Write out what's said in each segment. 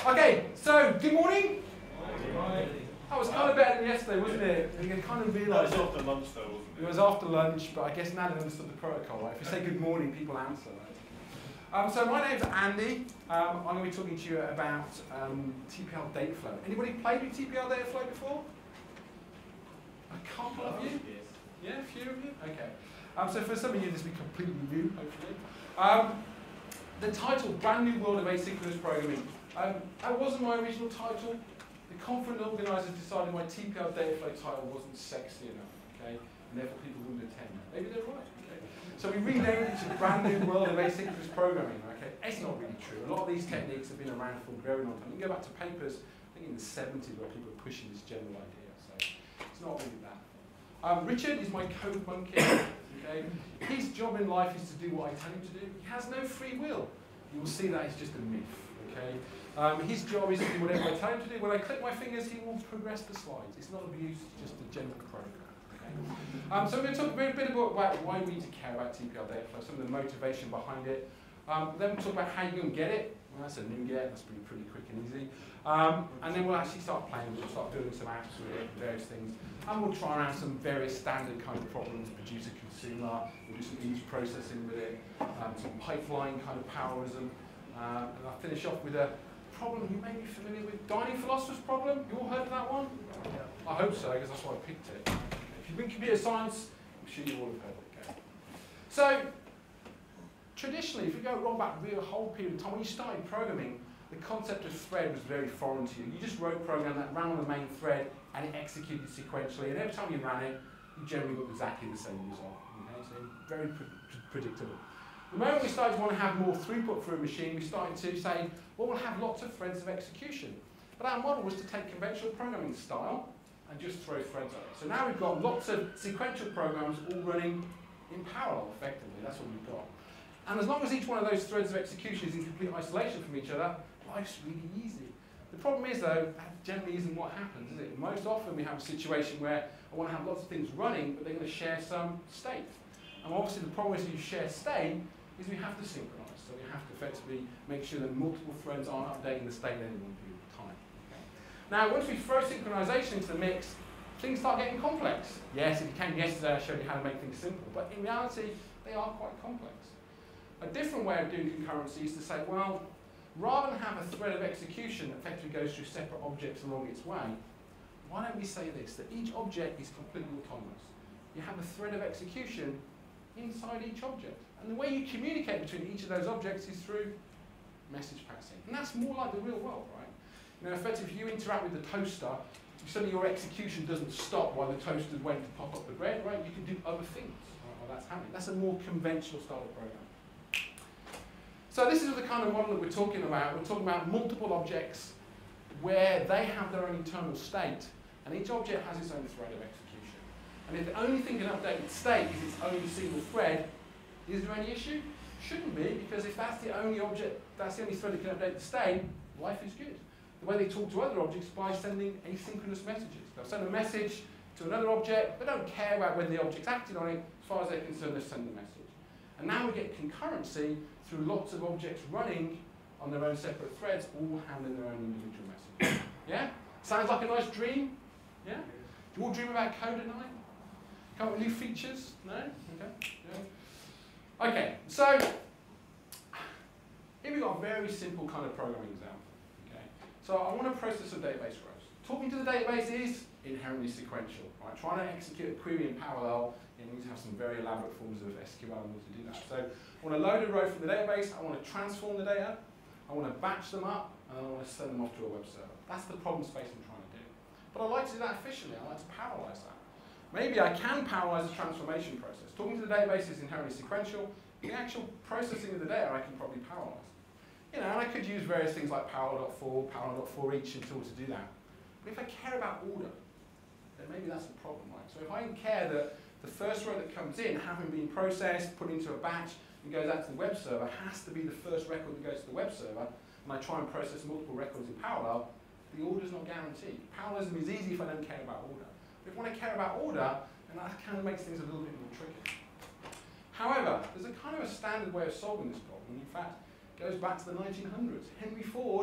Okay, so good morning. That was kind of better than yesterday, wasn't it? And you kind of realised. That was after lunch, though, wasn't it? It was after lunch, but I guess now they understood the protocol, right? If you say good morning, people answer, right? So my name's Andy. I'm going to be talking to you about TPL Dataflow. Anybody played with TPL Dataflow before? A couple of you? Yes. Yeah, a few of you? Okay. So for some of you, this will be completely new, hopefully. The title, Brand New World of Asynchronous Programming. That wasn't my original title. The conference organisers decided my TPL Dataflow title wasn't sexy enough, okay? And therefore people wouldn't attend. Maybe they're right, okay? So we renamed it to Brand New World of Asynchronous Programming, okay? It's not really true. A lot of these techniques have been around for a very long time. You can go back to papers, I think in the 70s, where people were pushing this general idea, so it's not really that. Richard is my code monkey, okay? His job in life is to do what I tell him to do. He has no free will. You will see that it's just a myth, okay? His job is to do whatever I tell him to do. When I click my fingers, he will progress the slides. It's not abuse, it's just a general program. Okay? So we're going to talk a bit about why we need to care about TPL Dataflow, some of the motivation behind it. Then we'll talk about how you can get it. Well, that's a new get, that's pretty quick and easy. And then we'll actually start playing, we'll start doing some apps with it, various things. And we'll try around some various standard kind of problems, producer, consumer, we'll do some image processing with it, some pipeline kind of powerism. And I'll finish off with a problem you may be familiar with, Dining Philosopher's Problem. You all heard of that one? Yeah. I hope so, because that's why I picked it. If you've been computer science, I'm sure you all have heard it. Okay. So, traditionally, if you go wrong back a whole period of time, when you started programming, the concept of thread was very foreign to you. You just wrote a program that ran on the main thread and it executed sequentially, and every time you ran it, you generally got exactly the same result. Okay? So very predictable. The moment we started to want to have more throughput for a machine, we started to say, well, we'll have lots of threads of execution. But our model was to take conventional programming style and just throw threads at it. So now we've got lots of sequential programs all running in parallel, effectively. That's what we've got. And as long as each one of those threads of execution is in complete isolation from each other, life's really easy. The problem is, though, that generally isn't what happens, is it? Most often we have a situation where I want to have lots of things running, but they're going to share some state. And obviously the problem is if you share state, is we have to synchronize. So we have to effectively make sure that multiple threads aren't updating the state at any one period of time. Okay. Now, once we throw synchronization into the mix, things start getting complex. Yes, if you came yesterday, I showed you how to make things simple, but in reality, they are quite complex. A different way of doing concurrency is to say, well, rather than have a thread of execution that effectively goes through separate objects along its way, why don't we say this, that each object is completely autonomous. You have a thread of execution inside each object. And the way you communicate between each of those objects is through message passing. And that's more like the real world, right? You know, effectively, if you interact with the toaster, suddenly your execution doesn't stop while the toaster's waiting to pop up the bread, right? You can do other things while that's happening. That's a more conventional style of program. So this is the kind of model that we're talking about. We're talking about multiple objects where they have their own internal state, and each object has its own thread of execution. And if the only thing can update its state is its own single thread, is there any issue? Shouldn't be, because if that's the only object, that's the only thread that can update the state, life is good. The way they talk to other objects is by sending asynchronous messages. They'll send a message to another object, they don't care about whether the object's acted on it, as far as they're concerned, they send the message. And now we get concurrency through lots of objects running on their own separate threads, all handling their own individual messages. Yeah? Sounds like a nice dream? Yeah? Do you all dream about code at night? Come up with new features? No? Okay. Yeah. Okay, so here we've got a very simple kind of programming example. Okay? So I want to process a database rows. Talking to the database is inherently sequential. Right? Trying to execute a query in parallel, you need to have some very elaborate forms of SQL in order to do that. So I want to load a row from the database, I want to transform the data, I want to batch them up, and I want to send them off to a web server. That's the problem space I'm trying to do. But I like to do that efficiently, I like to parallelize that. Maybe I can parallelize the transformation process. Talking to the database is inherently sequential. The actual processing of the data I can probably parallelize. You know, and I could use various things like parallel.for, parallel.for each until to do that. But if I care about order, then maybe that's the problem, right? So if I care that the first row that comes in, having been processed, put into a batch, and goes out to the web server, has to be the first record that goes to the web server, and I try and process multiple records in parallel, the order is not guaranteed. Parallelism is easy if I don't care about order. But if I want to care about order, then that kind of makes things a little bit more tricky. However, there's a kind of a standard way of solving this problem. In fact, it goes back to the 1900s. Henry Ford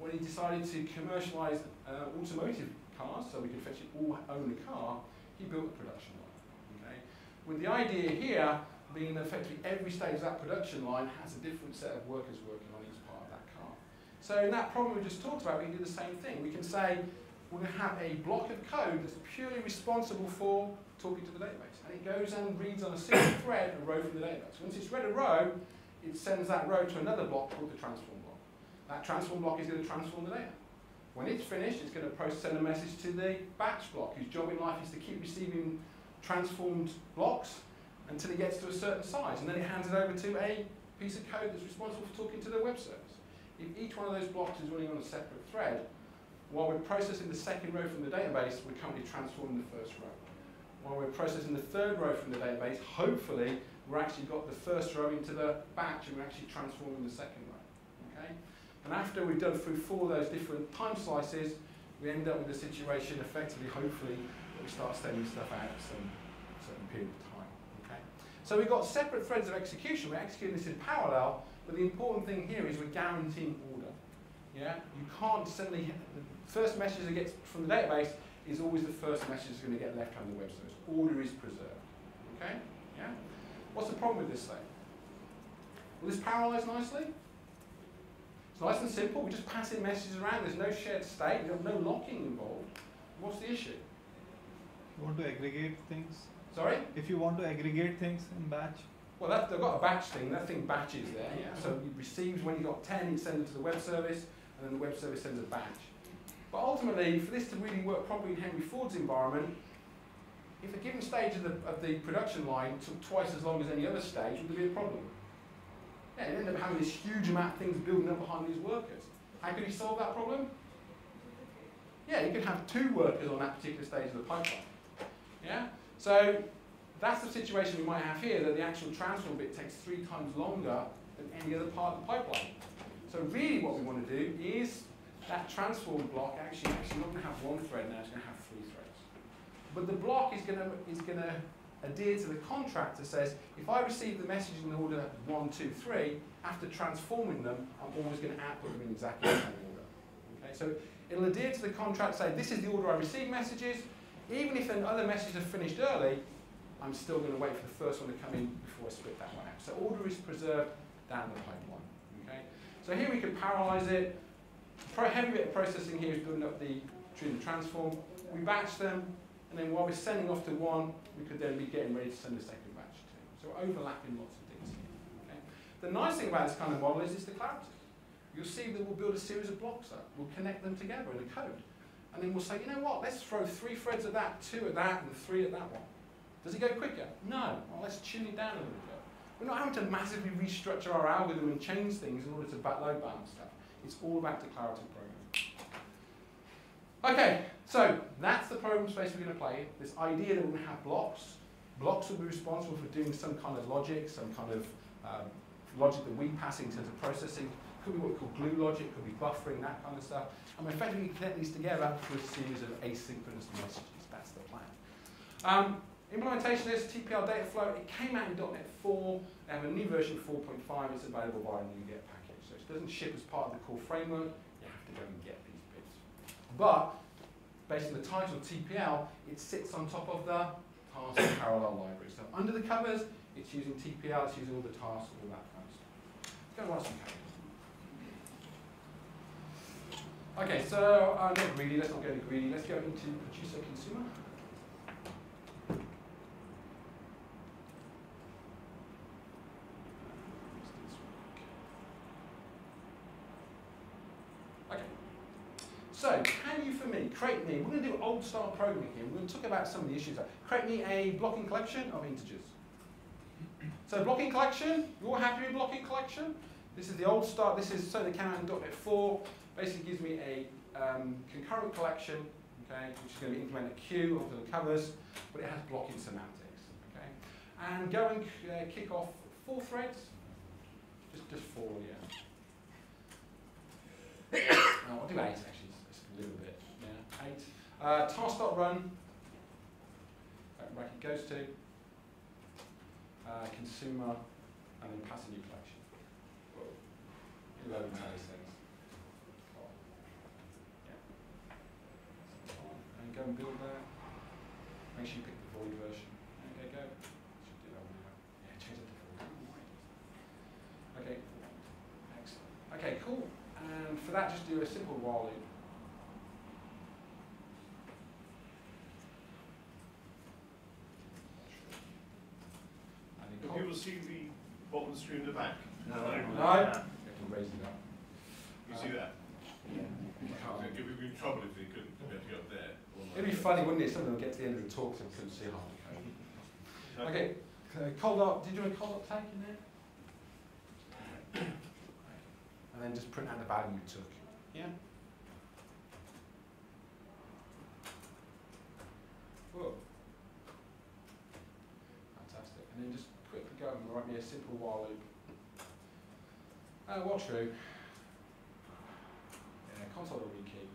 when he decided to commercialise automotive cars, so we could effectively all own a car, he built a production line. Okay? With the idea here being that effectively every stage of that production line has a different set of workers working on each part of that car. So in that problem we just talked about, we can do the same thing. We can say we're going to have a block of code that's purely responsible for talking to the database. And it goes and reads on a single thread a row from the database. Once it's read a row, it sends that row to another block called the transform block. That transform block is going to transform the data. When it's finished, it's going to send a message to the batch block, whose job in life is to keep receiving transformed blocks until it gets to a certain size. And then it hands it over to a piece of code that's responsible for talking to the web service. If each one of those blocks is running on a separate thread, while we're processing the second row from the database, we're currently transforming the first row. While we're processing the third row from the database, hopefully, we're actually got the first row into the batch and we're actually transforming the second row. Okay? And after we've done through 4 of those different time slices, we end up with a situation, effectively, hopefully, that we start sending stuff out at some certain period of time. Okay? So we've got separate threads of execution. We're executing this in parallel, but the important thing here is we're guaranteeing order. Yeah? You can't suddenly, the first message that gets from the database is always the first message that's going to get left on the web service. Order is preserved. Okay? Yeah? What's the problem with this thing? Will this parallelize nicely? It's nice and simple. We're just passing messages around. There's no shared state. There's no locking involved. What's the issue? You want to aggregate things? Sorry? If you want to aggregate things in batch? Well, they've got a batch thing. That thing batches there. Yeah? So it receives, when you've got 10, it sends it to the web service, and then the web service sends a batch. But ultimately, for this to really work properly in Henry Ford's environment, if a given stage of the production line took twice as long as any other stage, would there be a problem? Yeah, you end up having this huge amount of things building up behind these workers. How could he solve that problem? Yeah, you could have 2 workers on that particular stage of the pipeline. Yeah? So that's the situation we might have here, that the actual transform bit takes 3 times longer than any other part of the pipeline. So really what we want to do is that transform block actually not going to have 1 thread now, it's going to have 3 threads. But the block is going to adhere to the contract that says, if I receive the message in order 1, 2, 3, after transforming them, I'm always going to output them in exactly the same order. Okay, so it'll adhere to the contract, say, this is the order I receive messages. Even if other messages are finished early, I'm still going to wait for the first one to come in before I split that one out. So order is preserved down the pipeline. Okay? So here we can parallelize it. A heavy bit of processing here is building up the transform. We batch them, and then while we're sending off to one, we could then be getting ready to send a second batch too. So we're overlapping lots of things here. Okay? The nice thing about this kind of model is it's declarative. You'll see that we'll build a series of blocks up. We'll connect them together in the code. And then we'll say, you know what, let's throw 3 threads at that, 2 at that, and 3 at that one. Does it go quicker? No. Well, let's tune it down a little bit. We're not having to massively restructure our algorithm and change things in order to load balance stuff. It's all about declarative programming. Okay, so that's the program space we're going to play in. This idea that we're going to have blocks. Blocks will be responsible for doing some kind of logic, some kind of logic that we pass in terms of processing. Could be what we call glue logic, could be buffering, that kind of stuff. And we're effectively connect these together through a series of asynchronous messages. That's the plan. Implementation is TPL Dataflow. It came out in .NET 4. They have a new version 4.5. It's available via a NuGet package. So it doesn't ship as part of the core framework. You have to go and get these bits. But based on the title TPL, it sits on top of the task parallel library. So under the covers, it's using TPL. It's using all the tasks, all that kind of stuff. Let's go and write some code. Okay, so not greedy, let's not go into greedy. Let's go into producer consumer. Okay, so can you, for me, create me, we're going to do old style programming here. We're going to talk about some of the issues. Create me a blocking collection of integers. So blocking collection, you're all happy with blocking collection? This is the old start, this is something that came out in .NET 4. Basically gives me a concurrent collection, okay, which is going to implement a queue onto the covers, but it has blocking semantics, okay. And go and kick off 4 threads, just 4, yeah. No, I'll do 8 actually, it's a little bit, yeah, 8. Task.run, bracket goes to, consumer, and then pass a new collection. Load these things. go and build that. Make sure you pick the void version. Okay, go. Should do that one now. Yeah, change it to void. Okay, excellent. Okay, cool. And for that, just do a simple while loop. Can people see the bottom screen in the back? No. No. You have to raise it up. You see that? Yeah. It would be trouble if they couldn't get up there. It'd be funny, wouldn't it? Some of them get to the end of the talk and couldn't see half the code. Okay, cold up. Did you want a cold up tag in there? And then just print out the value you took. Yeah. Whoa. Fantastic. And then just quickly go and write me a simple while loop. While true. Yeah, console.rekey.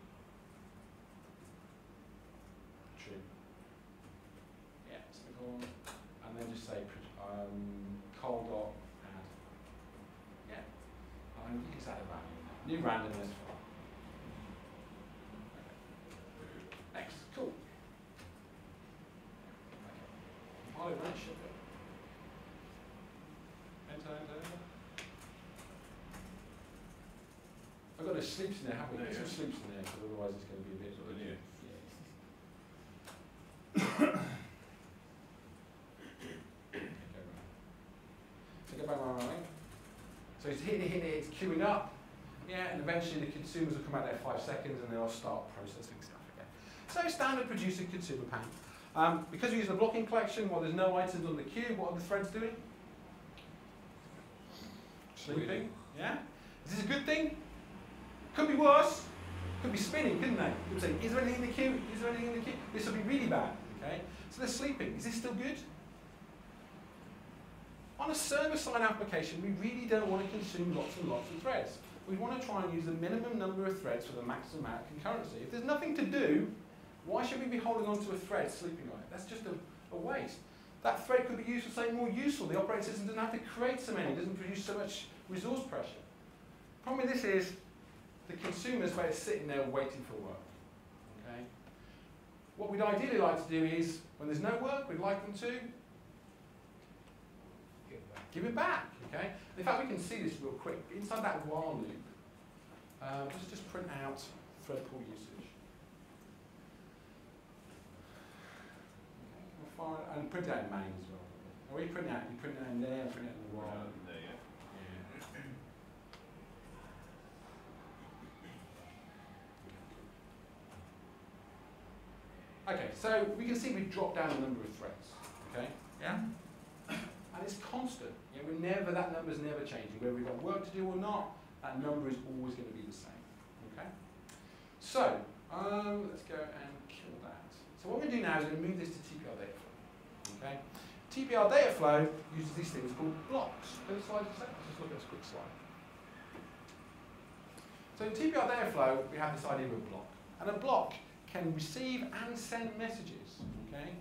True. Yeah, simple. And then just say col dot add. Yeah. And you can just add a value. New randomness file. Okay. X. Cool. Okay. I'll run it. Enter, enter, enter. I've got no sleeps in there, haven't we? No, Some yeah. sleeps in there, so otherwise it's going to be a bit. So, yeah. So go back right. So it's hitting it, it's queuing up. Yeah, and eventually the consumers will come out there 5 seconds and they'll start processing stuff again. So standard producer consumer panel. Because we use the blocking collection, while there's no items on the queue, what are the threads doing? Sleeping. Yeah? Is this a good thing? Could be worse. Could be spinning, couldn't they? Could be saying, is there anything in the queue? Is there anything in the queue? This will be really bad. Okay? So they're sleeping. Is this still good? On a server-side application, we really don't want to consume lots and lots of threads. We want to try and use the minimum number of threads for the maximum amount of concurrency. If there's nothing to do, why should we be holding on to a thread, sleeping on it? That's just a waste. That thread could be used for something more useful. The operating system doesn't have to create so many, it doesn't produce so much resource pressure. The problem with this is the consumer's where it's sitting there waiting for work. Okay? What we'd ideally like to do is, when there's no work, we'd like them to give it back. Okay? In fact, we can see this real quick. Inside that while loop, let's just print out thread pool usage. And print it out in main as well. Are we print out? You print it out in there, print it out in the while. There, yeah. Okay, so we can see we've dropped down the number of threads. Okay? Yeah? And it's constant. Yeah, that number's never changing. Whether we've got work to do or not, that number is always going to be the same. Okay? So, let's go and kill that. So what we're going to do now is we're going to move this to TPR data flow. Okay? TPR data flow uses these things called blocks. Go to slide a sec. Let's just look at this quick slide. So in TPR data flow, we have this idea of a block. And a block can receive and send messages. Okay?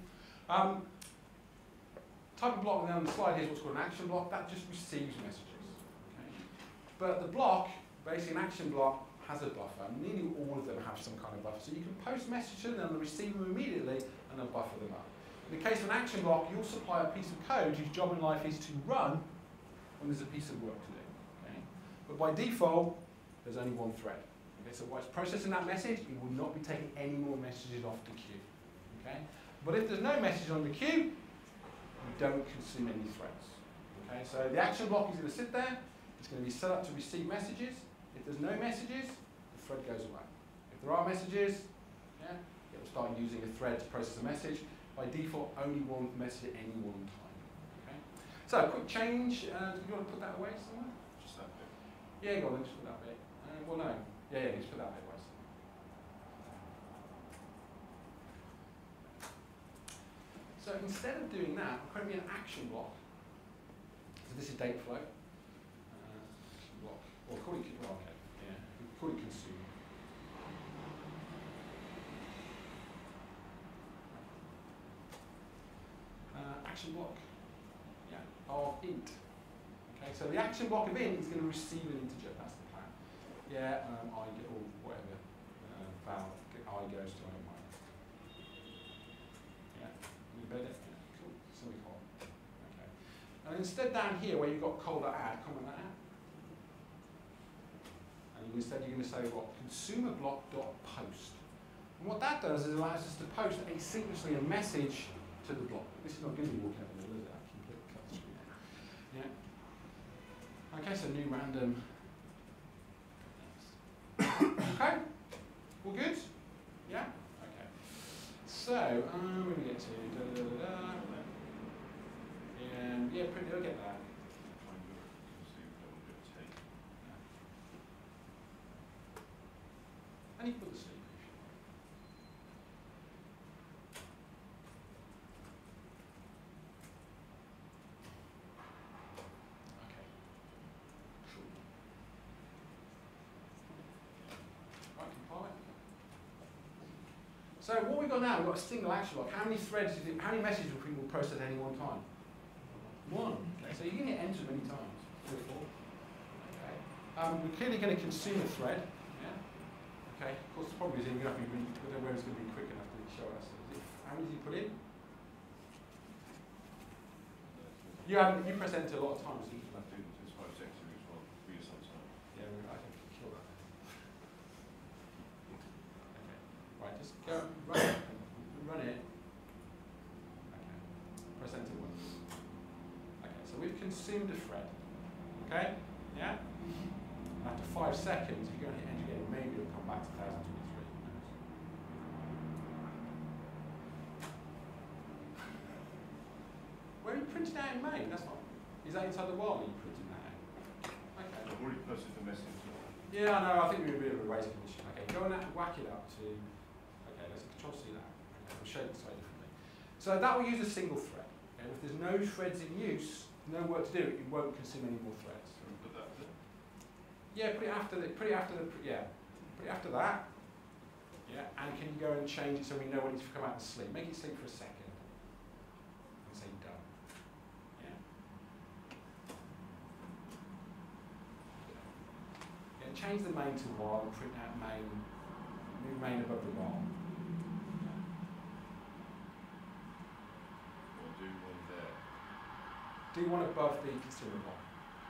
Type of block on the slide here is what's called an action block. That just receives messages. Okay? But the block, basically an action block, has a buffer. Nearly all of them have some kind of buffer. So you can post messages to them and receive them immediately and then buffer them up. In the case of an action block, you'll supply a piece of code whose job in life is to run when there's a piece of work to do. Okay? But by default, there's only one thread. Okay? So while it's processing that message, it will not be taking any more messages off the queue. Okay? But if there's no message on the queue, you don't consume any threads. Okay? So the action block is going to sit there. It's going to be set up to receive messages. If there's no messages, the thread goes away. If there are messages, yeah, it will start using a thread to process a message. By default, only one message at any one time. Okay? So, quick change. Do you want to put that away somewhere? Just that bit. Yeah, go on, then just put that bit. Well, no. Yeah, just put that bit away somewhere. So instead of doing that, I'll create me an action block. So this is data flow. Action block. Or call it, well, okay. Yeah, call it consumer. Action block, yeah, of int. Okay, so the action block of int is going to receive an integer. That's the plan. Yeah, I get or whatever val I goes to I don't mind. instead down here where you've got color add, comment that out. And instead you're going to say what? Consumer block.post. And what that does is allows us to post asynchronously a message to the block. This is not going to be walking out the middle, is it? I can cut the screen out. Yeah. Okay, so new random. Okay. All good? Yeah? Okay. So, we're going to get to yeah, pretty, I'll get that. And you can put the sleep. Okay. Cool. Right, compile it. So what we've got now, we've got a single action block. How many threads, how many messages will people process at any one time? One. Okay, so you can hit enter many times. 3 or 4. Okay. We're clearly going to consume a thread. Yeah. Okay. Of course, the problem is we don't know where it's going to be quick enough to show us. How many did you put in? You press enter a lot of times. So you can do this 5 seconds as well for you sometimes. Yeah, I can kill that. Okay. Right, just go run it. Okay. Press enter once. So we've consumed a thread, okay? Yeah? After 5 seconds, if you go and hit enter again, maybe it'll come back to 1023. Where are you printing out in main? That's not. Is that inside the while you printing that out? Okay. I've already posted the message. Yeah, I know. I think we're in a bit of a race condition. Okay, go and whack it up to. Okay, let's Control C that. Okay, we'll shape it slightly differently. So that will use a single thread. Okay, if there's no threads in use, no work to do, it won't consume any more threads. Put that there. Yeah, put it after that. Yeah, and can you go and change it so we know when it's come out and sleep? Make it sleep for a second. And say done. Yeah. Yeah, change the main to while and print out main. Move main above the while. Or do one there. Do one above the consumer block.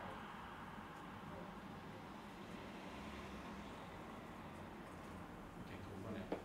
Okay, cool, run it.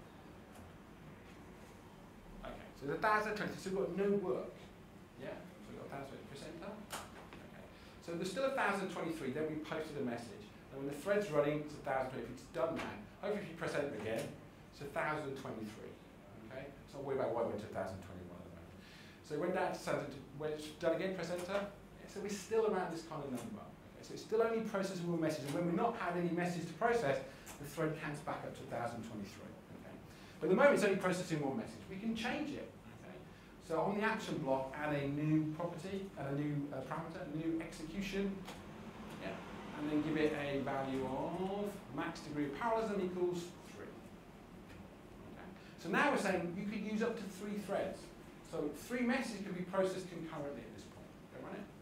Okay, so the 1020, so we've got no work. Yeah, so we've got 1020, press enter. Okay, so there's still 1023, then we posted a message. And when the thread's running, it's 1020, it's done now. Hopefully if you press enter again, it's 1023. Okay, so not worry about why it went to 1021 at the moment. So it went down to 1000, when it's done again, press enter. Yeah, so we're still around this kind of number. Okay, so it's still only processing one message, and when we've not had any message to process, the thread counts back up to 1023. Okay, but at the moment it's only processing one message. We can change it. Okay, so on the action block, add a new property, a new parameter, a new execution. Yeah, and then give it a value of max degree of parallelism equals 3. Okay, so now we're saying you could use up to 3 threads. So 3 messages can be processed concurrently at this point. Go run it.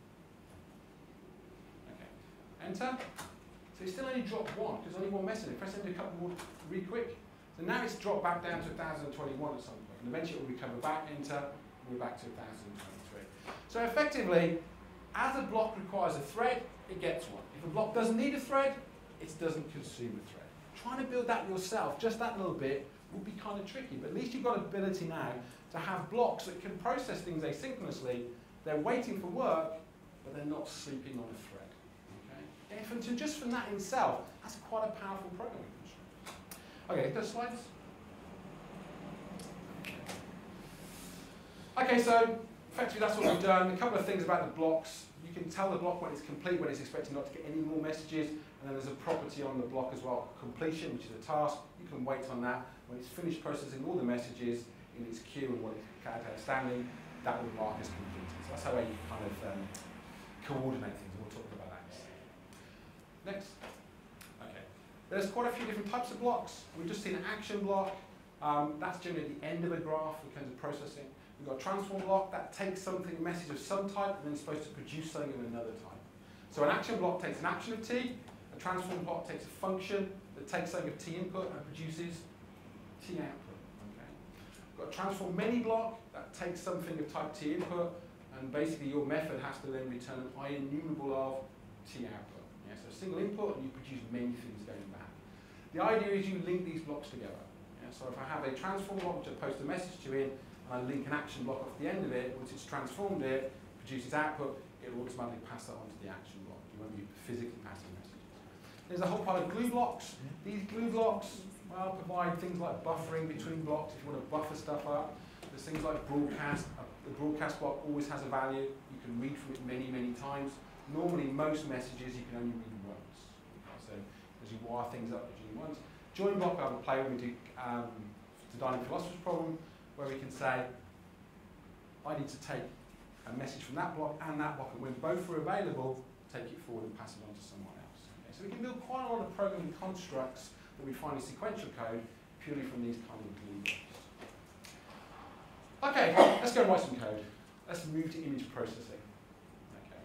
Okay. Enter. So it's still only dropped 1 because only 1 message. Press enter a couple more really quick. So now it's dropped back down to 1021 at some point. And eventually it will recover back. Enter. We're back to 1023. So effectively, as a block requires a thread, it gets one. If a block doesn't need a thread, it doesn't consume a thread. Trying to build that yourself, just that little bit, will be kind of tricky. But at least you've got ability now to have blocks that can process things asynchronously. They're waiting for work, but they're not sleeping on a thread. Okay? And so just from that in itself, that's quite a powerful programming construct. Okay, go slides. Okay, so effectively that's what we've done. A couple of things about the blocks. You can tell the block when it's complete, when it's expecting not to get any more messages, and then there's a property on the block as well, completion, which is a task. You can wait on that. When it's finished processing all the messages in its queue and what it's outstanding, that will mark as completed. So that's how you kind of coordinate things. We'll talk about that. Next. Okay. There's quite a few different types of blocks. We've just seen an action block. That's generally at the end of a graph in terms of processing. We've got a transform block that takes something, a message of some type, and then it's supposed to produce something of another type. So an action block takes an action of t, a transform block takes a function that takes something of t input and produces t output. Okay. We've got a transform many block that takes something of type t input and and basically your method has to then return an IEnumerable of T output. Yeah, so a single input and you produce many things going back. The idea is you link these blocks together. Yeah, so if I have a transform block which I post a message to in, and I link an action block off the end of it, once it's transformed it, produces output, it will automatically pass that on to the action block. You won't be physically passing messages. There's a whole pile of glue blocks. These glue blocks, well, provide things like buffering between blocks if you want to buffer stuff up. There's things like broadcast. The broadcast block always has a value. You can read from it many, many times. Normally, most messages you can only read once. So as you wire things up, you once. Join block, I have a play when we do the Dynamic Philosopher's problem, where we can say, I need to take a message from that block, and when both are available, take it forward and pass it on to someone else. Okay, so we can build quite a lot of programming constructs that we find in sequential code purely from these kind of glue blocks. Okay, let's go and write some code. Let's move to image processing. Okay.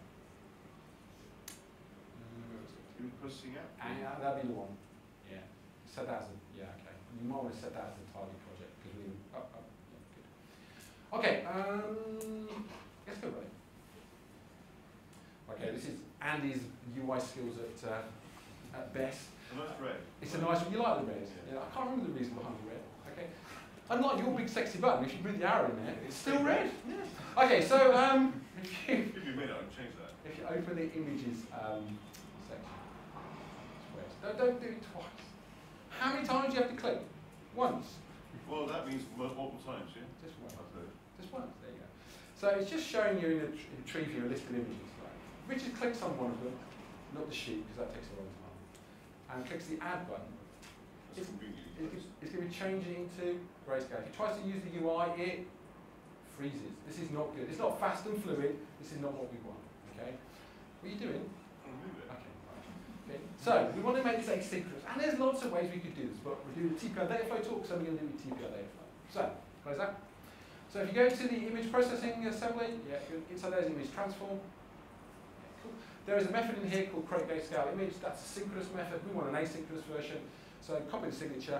Image processing app? That'd be the one. Yeah. Set that as a, yeah, okay. You might want to set that as the target project because we, yeah, good. Okay, let's go, buddy. Okay, this is Andy's UI skills at best. A nice red. It's a nice one. You like the red? Yeah. I can't remember the reason behind the red. Okay. Unlike your big sexy button, if you move the arrow in there, it's still red. Yeah. Okay, so if you change that. If you open the images section, don't do it twice. How many times do you have to click? Once. Well, that means multiple times, yeah. Just once. Just once. There you go. So it's just showing you in a tree view a list of images. Right? Richard clicks on one of them, not the sheet because that takes a long time, and clicks the add button. It's going to be changing into grayscale. If he tries to use the UI, it freezes. This is not good. It's not fast and fluid. This is not what we want. Okay? What are you doing? Okay. Okay. So we want to make this asynchronous, and there's lots of ways we could do this. But we're doing TPR data flow talk, so we're going to do TPR data flow. So close that. So if you go to the image processing assembly, yeah, inside there's image transform. Okay, cool. There is a method in here called create grayscale image. That's a synchronous method. We want an asynchronous version. So copy the signature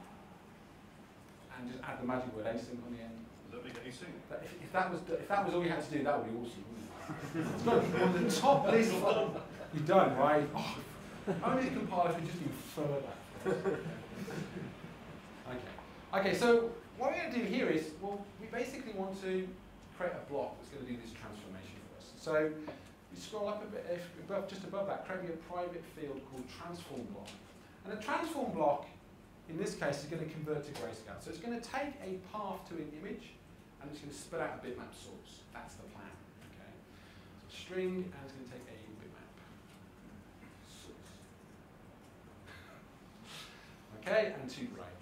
and just add the magic word async on the end. Does that make it async? If that was all you had to do, that would be awesome, wouldn't it? It's got to be on the top list. You're done, right? Oh, only the compiler could just be further. Okay, so what we're going to do here is, well, we basically want to create a block that's going to do this transformation for us. So we scroll up a bit, just above that, create a private field called transform block. And a transform block, in this case, is going to convert to grayscale. So it's going to take a path to an image, and it's going to spit out a bitmap source. That's the plan. Okay. So string, and it's going to take a bitmap source. Okay, and to gray.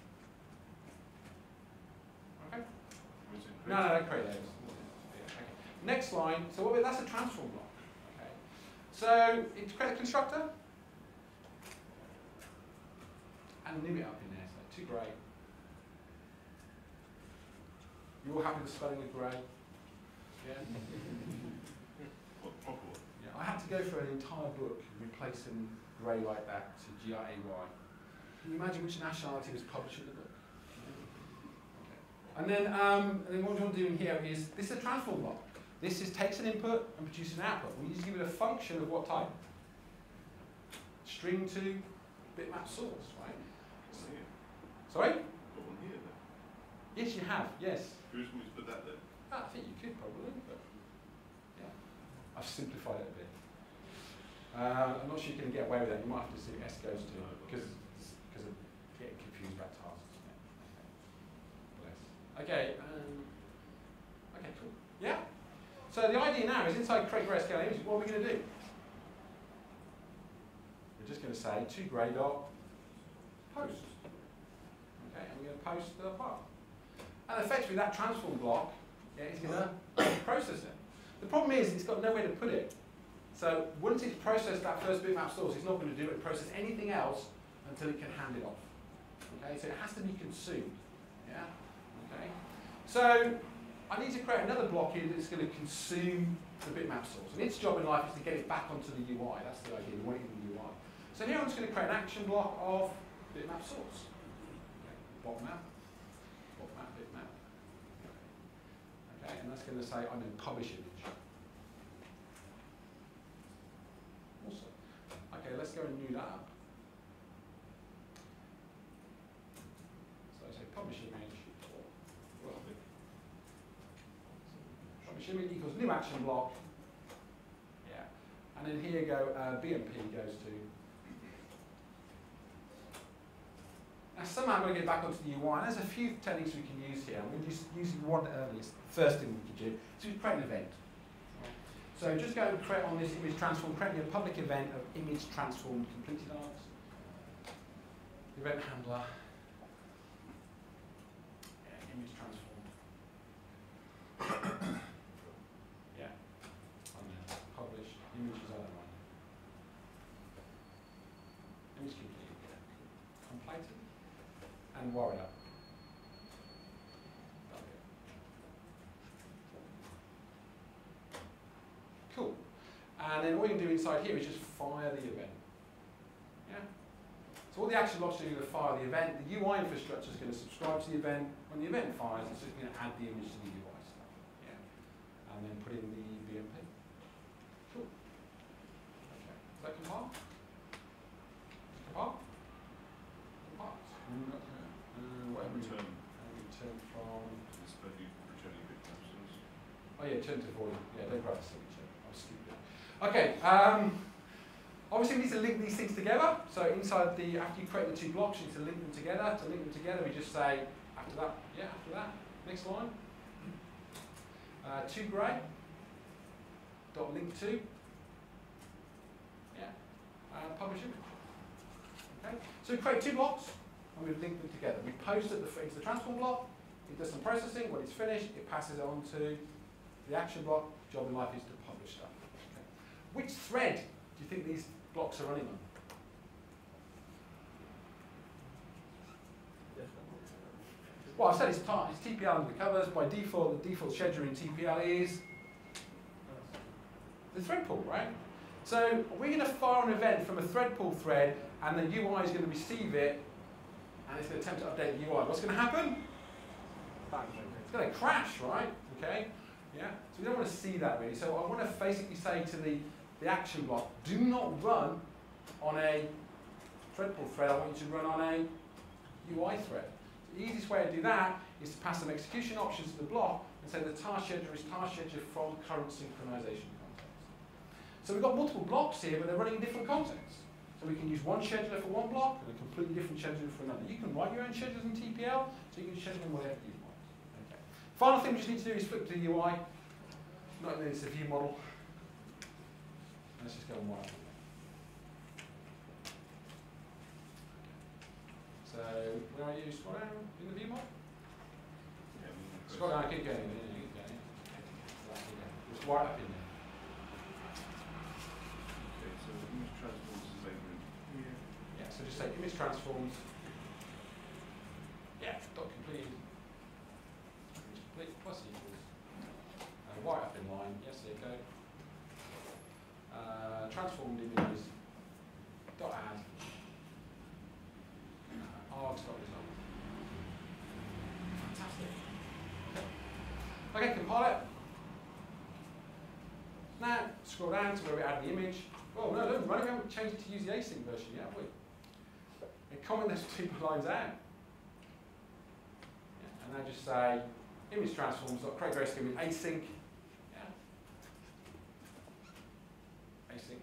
Okay. No, don't create those. Okay. Next line. So that's a transform block. Okay. So it's create a constructor. And nib it up in there, so 2 grey. You all happy with the spelling of grey? Yeah? What, proper one? Yeah, I had to go for an entire book replacing grey like that to G-R-A-Y. Can you imagine which nationality was publishing the book? Okay. And then what we want to do in here is, this is a transform block. This takes an input and produces an output. We need to give it a function of what type? String to bitmap source, right? Sorry? Got one here then. Yes, you have, yes. Who's going to put that then? I think you could probably, but yeah. I've simplified it a bit. I'm not sure you can get away with that. You might have to see S goes to because of getting confused about tasks. Okay, okay, cool. Yeah? So the idea now is inside create grayscale image, what are we going to do? We're just going to say toGray dot post. Okay, and we're going to post the path. And effectively that transform block is going to process it. The problem is it's got nowhere to put it. So once it's processed that first bitmap source, it's not going to do it, process anything else until it can hand it off. Okay, so it has to be consumed. Yeah? Okay. So I need to create another block here that's going to consume the bitmap source. And its job in life is to get it back onto the UI. That's the idea, we want it in the UI. So here I'm just going to create an action block of bitmap source. Okay. Bottom map, bitmap. Okay. Okay, and that's going to say I'm in publish image. Awesome. Okay, let's go and new that up. So I say publish image. Publish image equals new action block. Yeah. And then here you go, BMP goes to. Now somehow I'm going to get back onto the UI, and there's a few techniques we can use here. I'm going to use one earliest. First thing we could do is we create an event. So just go and create on this image transform, create me a public event of image transform completed arcs. Event handler. Yeah, image transform. Yeah. And then publish images I don't want. Image complete. Yeah. Completed. And warrior. Cool. And then all you can do inside here is just fire the event. Yeah. So all the action blocks are going to fire the event. The UI infrastructure is going to subscribe to the event. When the event fires, it's just going to add the image to the UI stuff. Yeah. And then put in the BMP. Cool. Okay. Does that compile? Compile? Compile. Whatever. Return. Return from. Returning bit capsules. Oh yeah, turn to void. Yeah, don't grab the signature. I'll skip it. Okay. Obviously, we need to link these things together. So inside the, after you create the two blocks, you need to link them together. To link them together, we just say after that. Yeah, after that. Next line. To grey. Dot link to. Yeah. Publish image. Okay. So we create two blocks. And we link them together. We post it into the transform block, it does some processing, when it's finished, it passes it on to the action block. Job in life is to publish stuff. Okay. Which thread do you think these blocks are running on? Well, I said it's TPL under the covers. By default, the default scheduler in TPL is the thread pool, right? So we're going to fire an event from a thread pool thread, and the UI is going to receive it, and it's going to attempt to update the UI. What's going to happen? It's going to crash, right? Okay? Yeah? So we don't want to see that really. So I want to basically say to the action block, do not run on a thread pool thread. I want you to run on a UI thread. The easiest way to do that is to pass some execution options to the block and say the task scheduler is task scheduler from current synchronization context. So we've got multiple blocks here, but they're running in different contexts. So we can use one scheduler for one block and a completely different scheduler for another. You can write your own schedulers in TPL, so you can schedule them whatever you want. Okay. Final thing we just need to do is flip to the UI. Not that it's a view model. Let's just go on one. So where are you? Scroll down in the view model. Yeah, Scroll down, keep going. Keep going. Just right up in there. Okay, so image transforms is over in here. Yeah, so just say image transforms. Yeah, dot completed. Image complete plus equals. Right up in line. Yes, there you go. Transformed images. Dot add. Args dot result. Fantastic. Okay, compile it. Now scroll down to where we add the image. Oh no, look, we haven't changed it to use the async version yet, have we? And comment those two lines out. Yeah, and now just say image transforms dot create grayscale with async. Yeah. Async.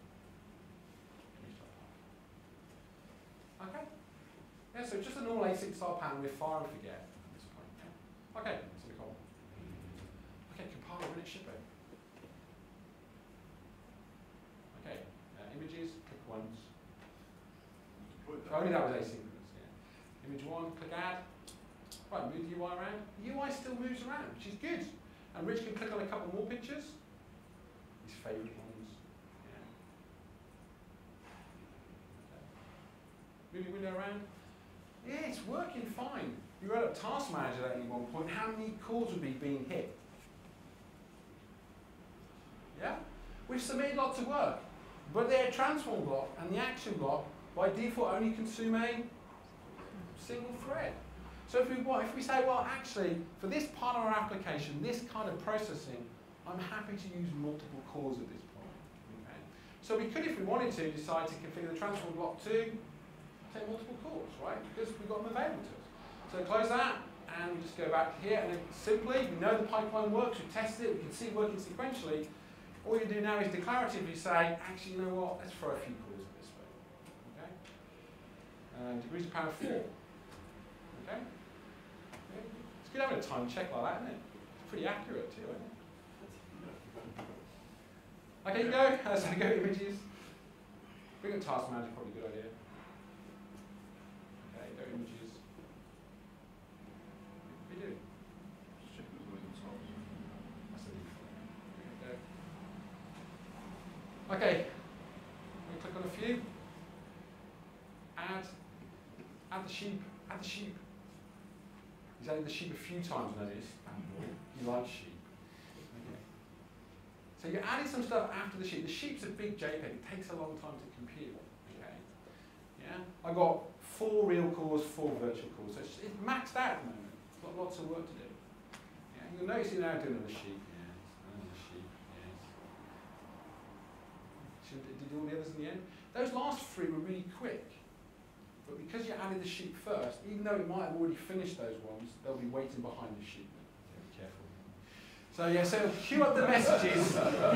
Okay. Yeah, so just a normal async style pattern with fire and forget at this point. Yeah. Okay, so we call. Okay, compile and run it, ship it. Okay, images, click once. Only that was asynchronous, yeah. Image one, click add. Right, move the UI around. The UI still moves around, which is good. And Rich can click on a couple more pictures. His favourite ones. Yeah. Okay. Move your window around. Yeah, it's working fine. You wrote up Task Manager at any one point, how many calls would be being hit? Yeah? We've submitted lots of work, but their transform block and the action block by default only consume a single thread. So if we say, well, actually, for this part of our application, this kind of processing, I'm happy to use multiple cores at this point. Okay? So we could, if we wanted to, decide to configure the transform block to take multiple cores, right? Because we've got them available to us. So close that, and we just go back here, and then simply, we know the pipeline works, we've tested it, we can see it working sequentially. All you do now is declaratively say, actually, you know what, let's throw a few cores at this way. Okay? Degrees of power 4. Okay? It's good having a time check like that, isn't it? It's pretty accurate too, isn't it? Okay, go. So go images. Bring a task manager, probably a good idea. Okay, go images. What are you doing? Just check there's nothing on top. That's a leaf. Okay. We click on a few. Add the sheep. Add the sheep. He's added the sheep a few times, notice. You like sheep. Okay. So you're adding some stuff after the sheep. The sheep's a big JPEG. It takes a long time to compute. Okay. Yeah. I got 4 real cores, 4 virtual cores. So it's maxed out at the moment. It's got lots of work to do. Yeah. You'll notice you're now doing another sheep. Yes. Another sheep. Yes. Did all the others in the end? Those last 3 were really quick. But because you added the sheep first, even though it might have already finished those ones, they'll be waiting behind the sheep. So be careful. So yeah, so queue up the messages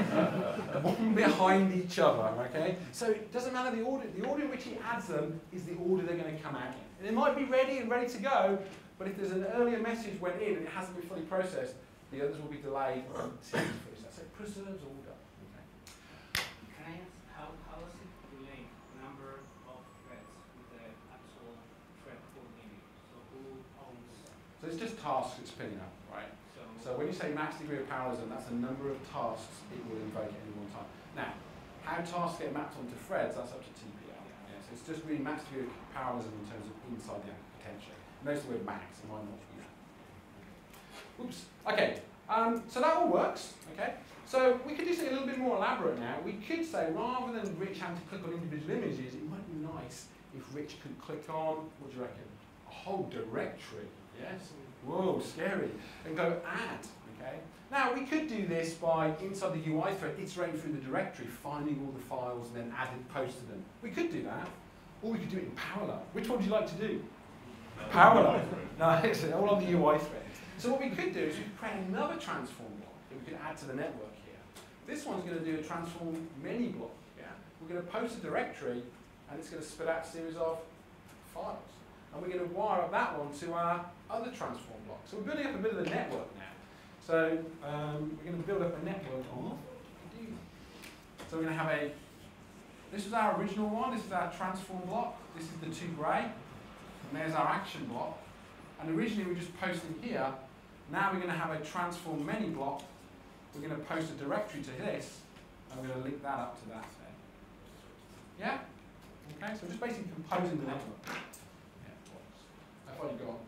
one behind each other, okay? So it doesn't matter the order in which he adds them is the order they're going to come out in. And it might be ready and ready to go, but if there's an earlier message went in and it hasn't been fully processed, the others will be delayed until it's processed. So it preserves order. Okay? Can I ask, how does it relate number of threads with the actual thread coordinator? So who owns? So it's just tasks it's spinning up, right? So when you say max degree of parallelism, that's the number of tasks it will invoke at any one time. Now, how tasks get mapped onto threads, that's up to TPL. Yeah, so it's just really max degree of parallelism in terms of inside the potential. Notice the word max, it might not be that. Oops. Okay, so that all works, okay? So we could do something a little bit more elaborate now. We could say, rather than Rich having to click on individual images, it might be nice if Rich could click on, what do you reckon? A whole directory, yes? Whoa, scary. And go add, okay? Now, we could do this by, inside the UI thread, iterating through the directory, finding all the files, and then adding, posting them. We could do that. Or we could do it in parallel. Which one would you like to do? Parallel. No, it's all on the UI thread. So what we could do is we could create another transform block that we could add to the network here. This one's going to do a transform many block, yeah? We're going to post a directory, and it's going to spit out a series of files. And we're going to wire up that one to our other transform block. So we're building up a bit of the network now. So we're going to build up a network of. So we're going to have this is our original one, this is our transform block, this is the 2 grey, and there's our action block. And originally we were just posting here, now we're going to have a transform many block, we're going to post a directory to this, and we're going to link that up to that there. Yeah? Okay, so we're just basically composing the network. How far you gone?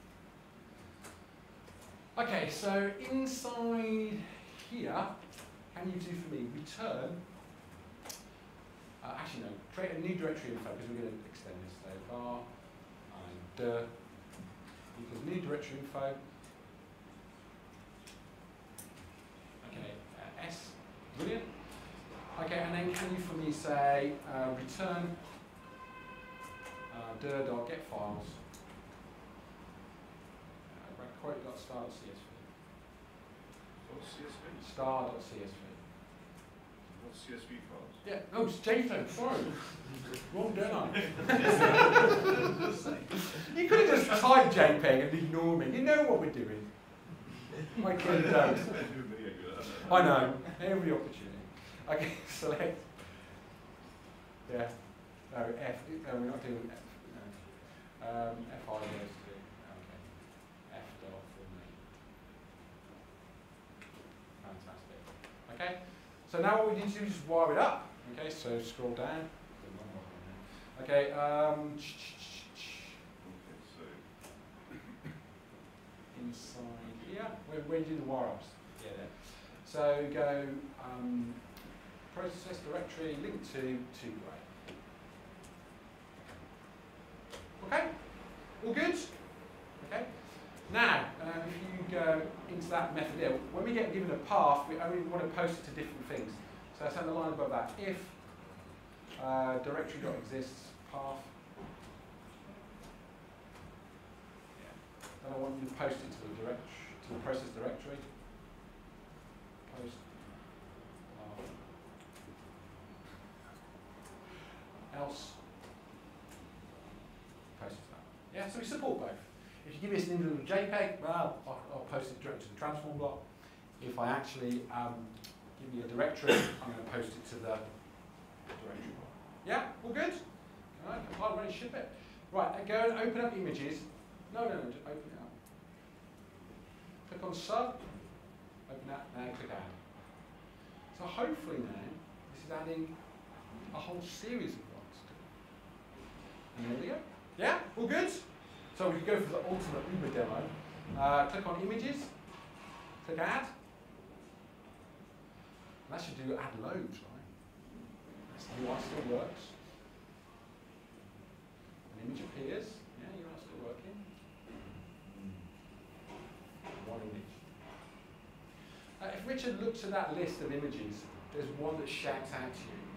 Okay, so inside here, can you do for me? Return. Actually, no. Create a new directory info because we're going to extend this. So var and equals new directory info. Okay, s. Brilliant. Okay, and then can you for me say return dir.get files. Quote.star.csv. What's CSV? Star.csv. What's CSV files? Yeah, no, it's JPEG, sorry. Wrong, don't I? You could have just typed JPEG and ignored me. You know what we're doing. My kid don't. I know, every opportunity. Okay, select. Yeah, no, F. No, we're not doing F. No. FI goes to. Fantastic. Okay, so now what we need to do is just wire it up. Okay, so scroll down. Okay, inside here, where do you do the wire ups? Yeah, there. So go process directory, link to 2 grey. Okay, all good? Okay, path, we only want to post it to different things. So I send the line above that. If directory.exists path, then I want you to post it to the process directory. Post else post it to that. Yeah, so we support both. If you give us an individual JPEG, well, I'll post it directly to the transform block. If I actually give you a directory, I'm going to post it to the directory block. Yeah, all good? All right, compile, ready, ship it. Right, go and open up images. No, just open it up. Click on sub, open that, now click add. So hopefully now, this is adding a whole series of blocks to it. And there we go. Yeah, all good? So we can go for the ultimate Uber demo. Click on images, click add. And that should do add loads, right? That's the UI still works. An image appears. Yeah, UI still working. One image. If Richard looks at that list of images, there's one that shouts out to you.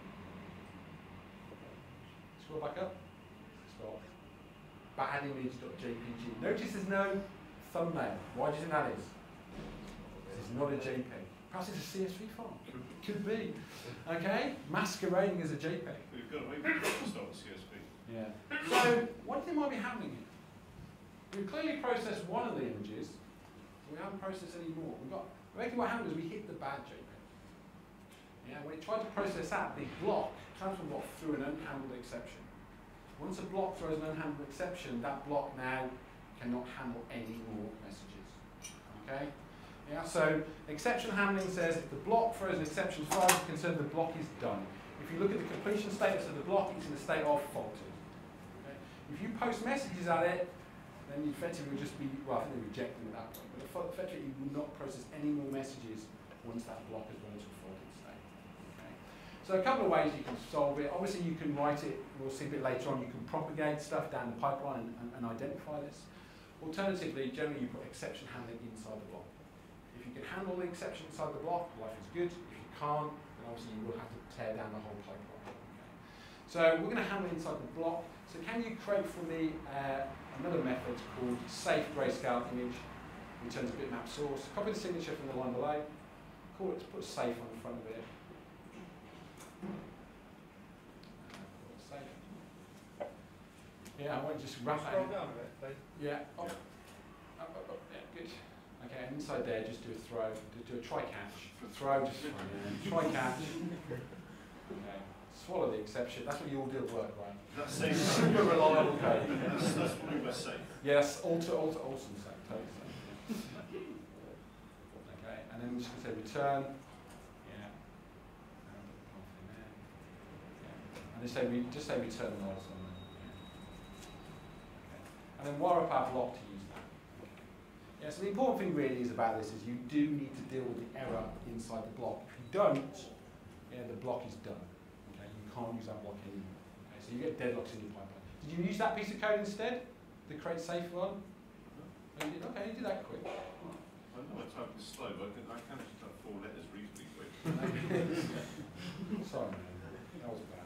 Scroll back up. Stop. Badimage.jpg. Notice there's no thumbnail. Why do you think that is? It's not a JPEG. Perhaps it's a CSV file. Could be. Okay? Masquerading as a JPEG. We've got to wait for start with CSV. Yeah. So, what do you think might be happening here? We've clearly processed one of the images. We haven't processed any more. Basically what happened was we hit the bad JPEG. Yeah, when it tried to process that, the transform block threw an unhandled exception. Once a block throws an unhandled exception, that block now cannot handle any more messages. Okay? Yeah, so exception handling says if the block throws an exception, as far as you're concerned, the block is done. If you look at the completion status of the block, it's in the state of faulted. Okay? If you post messages at it, then you effectively will just be, well, I think they reject them at that point, but effectively you will not process any more messages once that block has gone into a faulted state. Okay? So a couple of ways you can solve it. Obviously you can write it, we'll see a bit later on, you can propagate stuff down the pipeline and identify this. Alternatively, generally you put exception handling inside the block. If you can handle the exception inside the block, life is good. If you can't, then obviously you will have to tear down the whole pipeline. Okay. So we're going to handle inside the block. So can you create for me another method called safe grayscale image, returns a bitmap source, copy the signature from the line below, call it, put safe on the front of it. Safe. Yeah, I won't just wrap that in. Scroll down a bit, right? Yeah, up, yeah, good. Okay, and inside there, just do a throw, do a try catch. Throw, just try catch. Okay, swallow the exception. That's what you all do at work, right? That's safe. Super reliable code. That's what we were saying. Yes, awesome safe, totally safe. Okay, and then we're just going to say return. Yeah. And just say return null somewhere. Yeah. Okay. And then wire up our block to use that. Yeah, so the important thing really is about this is you do need to deal with the error inside the block. If you don't, yeah, the block is done. Okay, you can't use that block anymore. Okay, so you get deadlocks in your pipeline. Did you use that piece of code instead? The create safe one? Oh, you did? Okay, you did that quick. I know my type is slow, but I can actually type 4 letters reasonably quick. Sorry, man. That was bad.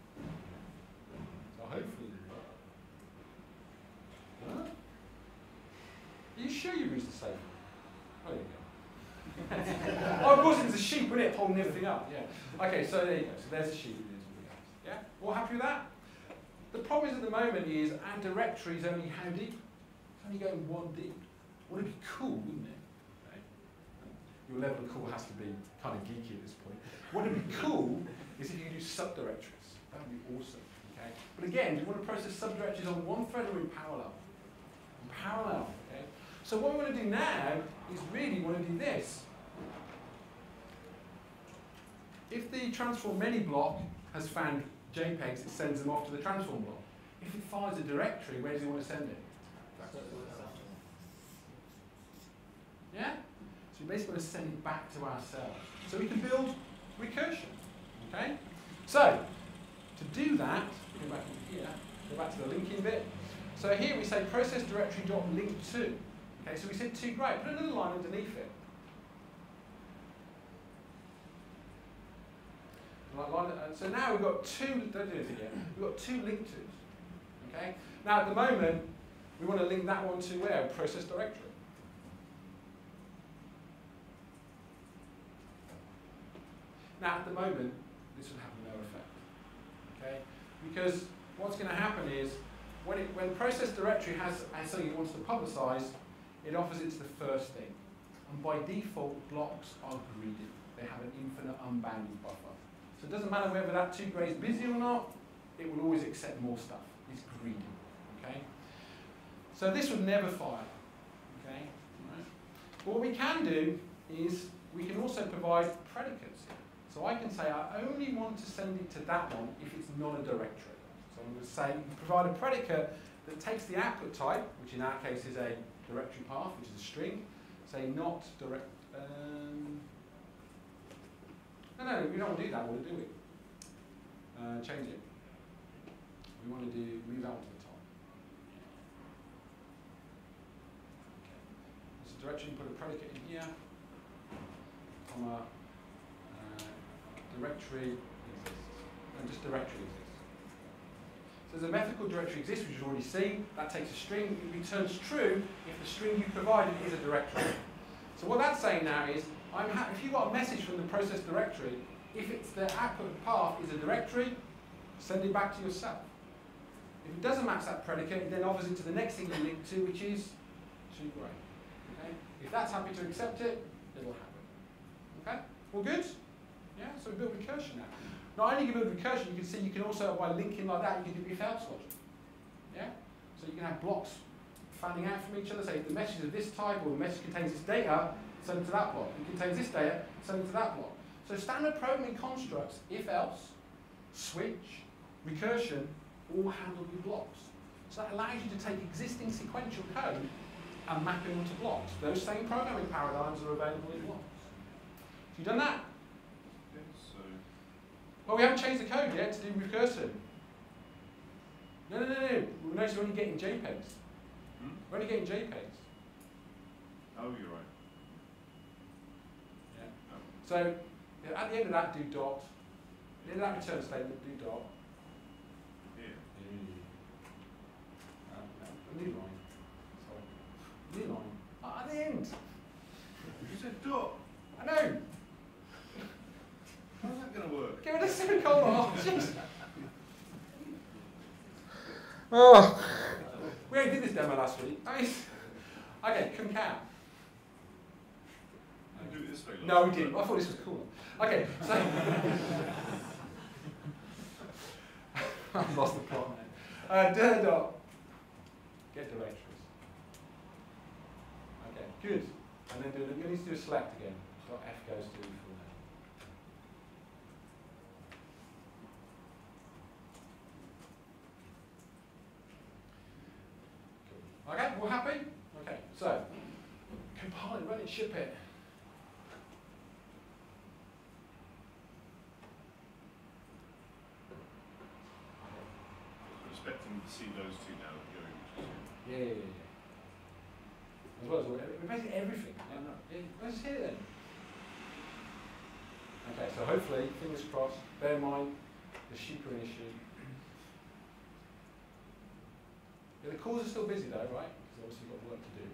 So hopefully you got it. Huh? Are you sure you used the safe one? Oh, there you go. Oh, of course, it's a sheep, wasn't it? Holding everything up. Yeah. Okay, so there you go. So there's the sheep. Yeah? All happy with that? The problem is at the moment is our directory is only how deep? It's only going 1 deep. Wouldn't it be cool, wouldn't it? Okay. Your level of cool has to be kind of geeky at this point. What would be cool is if you could do subdirectories. That would be awesome. Okay? But again, do you want to process subdirectories on one thread or in parallel? In parallel. Okay? So what we want to do now is really want to do this. If the transform many block has found JPEGs, it sends them off to the transform block. If it finds a directory, where does it want to send it? Yeah? So we basically want to send it back to ourselves. So we can build recursion. Okay? So, to do that, go back into here, go back to the linking bit. So here we say process directory.link to. Okay, so we said to, great, put another line underneath it. So now we've got two, don't do anything yet, we've got two link tos. Okay? Now at the moment, we want to link that one to where? Process directory. Now at the moment, this will have no effect. Okay? Because what's going to happen is, when process directory has something it wants to publicize, it offers it to the first thing. And by default, blocks are greedy. They have an infinite unbounded buffer. So it doesn't matter whether that 2-gray is busy or not, it will always accept more stuff. It's greedy. Okay? So this would never fire. Okay? Right. But what we can do is we can also provide predicates here. So I can say I only want to send it to that one if it's not a directory. So I'm going to say provide a predicate that takes the output type, which in our case is a directory path, which is a string. Say not direct. No, we don't want to do that. We want to do it. Change it. We want to do move out to the top. Okay. So directory, put a predicate in here, comma, directory exists, and just directory exists. So there's a method called directory exists, which you've already seen. That takes a string. It returns true if the string you provided is a directory. So what that's saying now is, if you've got a message from the process directory, if it's the output path is a directory, send it back to yourself. If it doesn't match that predicate, it then offers it to the next thing you link to, which is 2-gray. Okay? If that's happy to accept it, it'll happen. Okay? All good? Yeah? So we build recursion now. Not only can you build recursion, you can see you can also, by linking like that, you can do if-else logic. Yeah? So you can have blocks fanning out from each other. Say if the message is of this type, or the message contains this data, send it to that block. It contains this data, send it to that block. So standard programming constructs, if-else, switch, recursion, all handled with blocks. So that allows you to take existing sequential code and map it onto blocks. Those same programming paradigms are available in blocks. Have you done that? Yes, so Well, we haven't changed the code yet to do recursion. No. We'll notice we're only getting JPEGs. We're only getting JPEGs. oh, you're right. Yeah. Oh. So at the end of that, do dot. At the end of that return statement, do dot. Here. No, new line. Sorry. New line. At the end. You said dot. I know. How's that going to work? Give it a semicolon. Oh, jeez. Oh. We already did this demo last week. Okay, concat. You do it this way. No, we didn't. I thought this was cool. Okay, so I've lost the plot now. Dir dot get directories. Okay, good. And then you need to do a select again. Dot F goes to full name. Cool. Okay, we're happy? Okay, so compile it, run it, ship it. Expecting to see those two now going. Yeah. As well as basically everything. Yeah, let's hear it then. Okay, so hopefully, fingers crossed, bear in mind the sheep are an issue. Yeah, the calls are still busy though, right? Because obviously you've got work to do.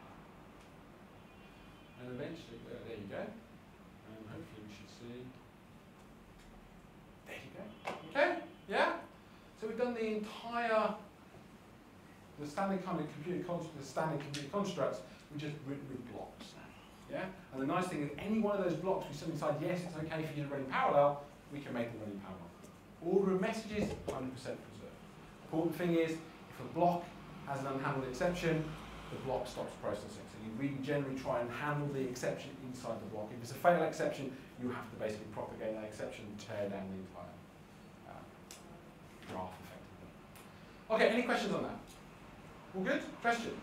And eventually, there you go. And hopefully we should see. There you go. Okay? Yeah? So we've done the entire, the standard kind of computer constructs, we just written with blocks. Yeah? And the nice thing is any one of those blocks we suddenly decide, yes, it's okay for you to run in parallel, we can make them run in parallel. Order of messages, 100% preserved. Important thing is, if a block has an unhandled exception, the block stops processing. So you really generally try and handle the exception inside the block. If it's a fatal exception, you have to basically propagate that exception and tear down the entire graph effectively. Okay, any questions on that? All good? Question?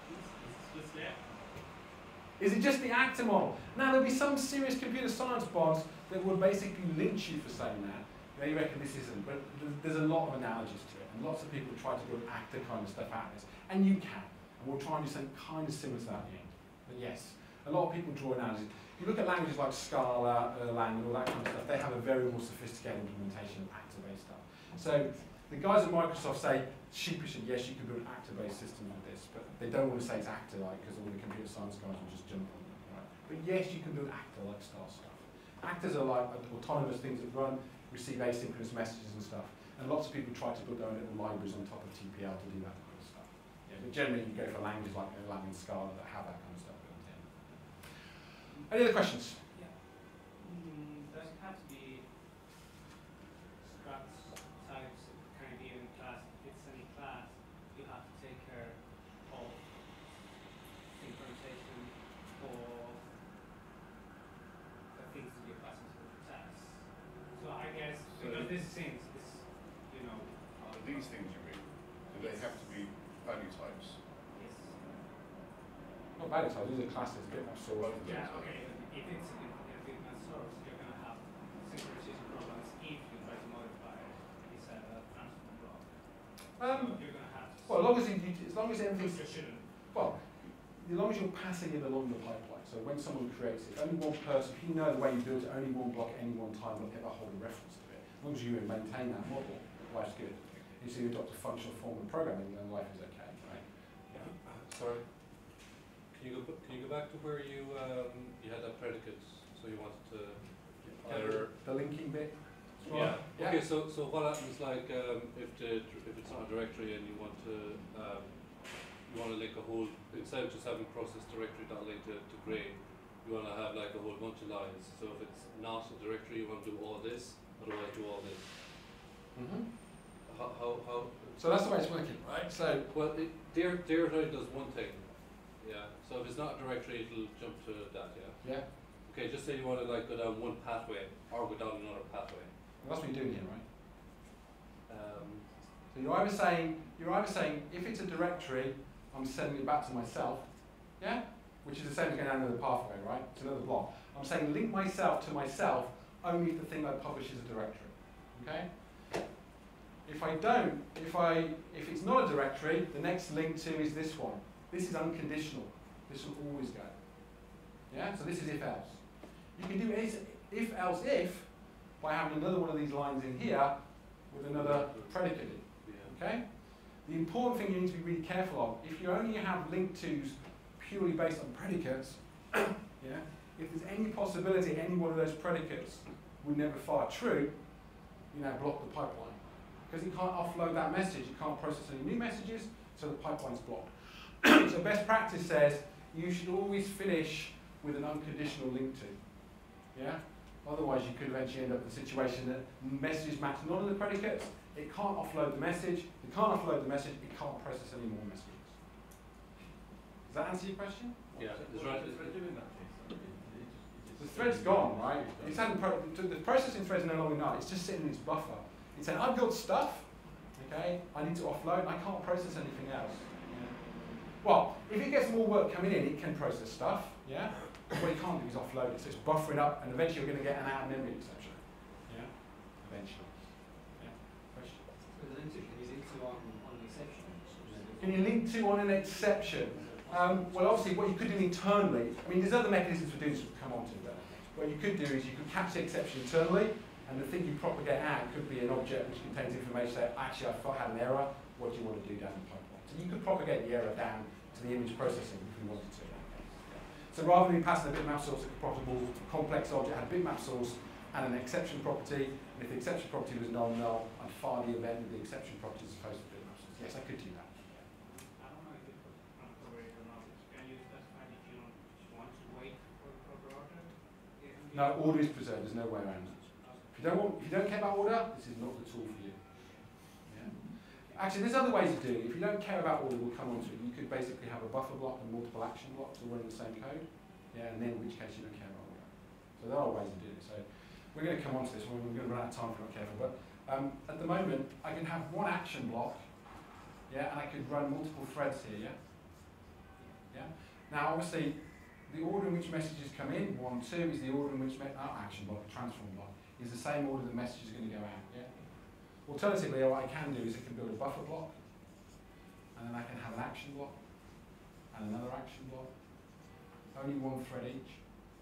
Is it just the actor model? Now, there'll be some serious computer science bots that will basically lynch you for saying that. They reckon this isn't, but there's a lot of analogies to it, and lots of people try to do actor kind of stuff out of this, and you can. And we'll try and do something kind of similar to that at the end. But yes, A lot of people draw analogies. You look at languages like Scala, Erlang, and all that kind of stuff, they have a very more sophisticated implementation of actor-based stuff. So the guys at Microsoft say, sheepishly, yes, you can build actor-based systems with this, but they don't want to say it's actor-like because all the computer science guys will just jump on it. Right? But yes, you can build actor-like style stuff. Actors are like autonomous things that run, receive asynchronous messages and stuff. And lots of people try to build their own little libraries on top of TPL to do that kind of stuff. Yeah, but generally you go for languages like Erlang and Scala that have that kind of stuff built in. Any other questions? Yeah. Does it have to be structs, types, kind of given class? If it's any class, you have to take care of synchronization for the things that you're passing through the text. So I guess, because this seems, you know, These things you mean, do they have to be value types? yes. Not value types, these are classes, a bit more sort of. Yeah, okay. If it's in a different source, you're going to have synchronization problems if you try to modify it inside a transform block. So you're going to have to. Well, as long as everything's, you shouldn't. well, as long as you're passing it along the pipeline. So when someone creates it, only one person, if you know the way you build it, only one block at any one time will ever hold a reference to it. As long as you maintain that model, life's good. You see, you adopt a functional form of programming, then life is okay, right? Yeah. Sorry. Can you go back to where you had that predicate, so you wanted to either The linking bit. yeah. Yeah. Okay, so what happens like if it's not a directory and you want to link a whole, instead of just having process directory.link to gray, you want to have like a whole bunch of lines. So if it's not a directory, you want to do all this, otherwise do all this. Mm-hmm. How So that's the way it's working, right? So well, directory does one thing, yeah. So if it's not a directory, it'll jump to that, yeah. yeah, Okay, just say you want to like go down one pathway or go down another pathway. well, that's what you're doing here, right? Um, So you're either saying if it's a directory, I'm sending it back to myself, yeah, which is the same as going down another pathway, right? It's another block. I'm saying link myself to myself only if the thing I publish is a directory, okay? If I don't, if it's not a directory, the next link to is this one. This is unconditional. This will always go. Yeah, so this is if else. You can do if else if by having another one of these lines in here with another predicate in. yeah. Okay? The important thing you need to be really careful of, if you only have link tos purely based on predicates, yeah, if there's any possibility any one of those predicates would never fire true, you now block the pipeline. Because it can't offload that message, it can't process any new messages, so the pipeline's blocked. So best practice says you should always finish with an unconditional link to. Yeah? Otherwise you could eventually end up in a situation that messages match none of the predicates, it can't offload the message, it can't offload the message, it can't process any more messages. Does that answer your question? Yeah, it's right. The thread's gone, right? It's the processing thread's no longer not, it's just sitting in its buffer. It's saying, I've built stuff, okay, I need to offload, I can't process anything else. Yeah. Well, if it gets more work coming in, it can process stuff, yeah? What it can't do is offload it, so it's buffering up, and eventually you're going to get an out-of-memory exception. Yeah? Eventually. Yeah? Question? Can you link to on an exception? Can you link to on an exception? Well, obviously, what you could do internally, I mean, there's other mechanisms for doing this we'll come on to, but what you could do is you could capture the exception internally, and the thing you propagate out could be an object which contains information that actually I had an error, what do you want to do down the pipeline? So you could propagate the error down to the image processing if you wanted to. So rather than passing a bitmap source, a profitable complex object had a bitmap source and an exception property, and if the exception property was null, I'd fire the event with the exception property as opposed to the bitmap source. Yes, I could do that. I don't know if it's uncovered or not. Can you specify if you don't want to wait for the proper order? No, order is preserved, there's no way around it. If you don't care about order, this is not the tool for you. Yeah? Actually, there's other ways of doing it. If you don't care about order, we'll come on to it. You could basically have a buffer block and multiple action blocks all running the same code. Yeah, and then in which case you don't care about order. So there are ways of doing it. So we're going to come on to this one. We're going to run out of time if we're not careful. But at the moment, I can have one action block, yeah, and I could run multiple threads here, yeah? Yeah? Now, obviously, the order in which messages come in, 1, 2, is the order in which action block, transform block, is the same order the message is going to go out. Yeah? Alternatively, what I can do is I can build a buffer block, and then I can have an action block, and another action block, only one thread each.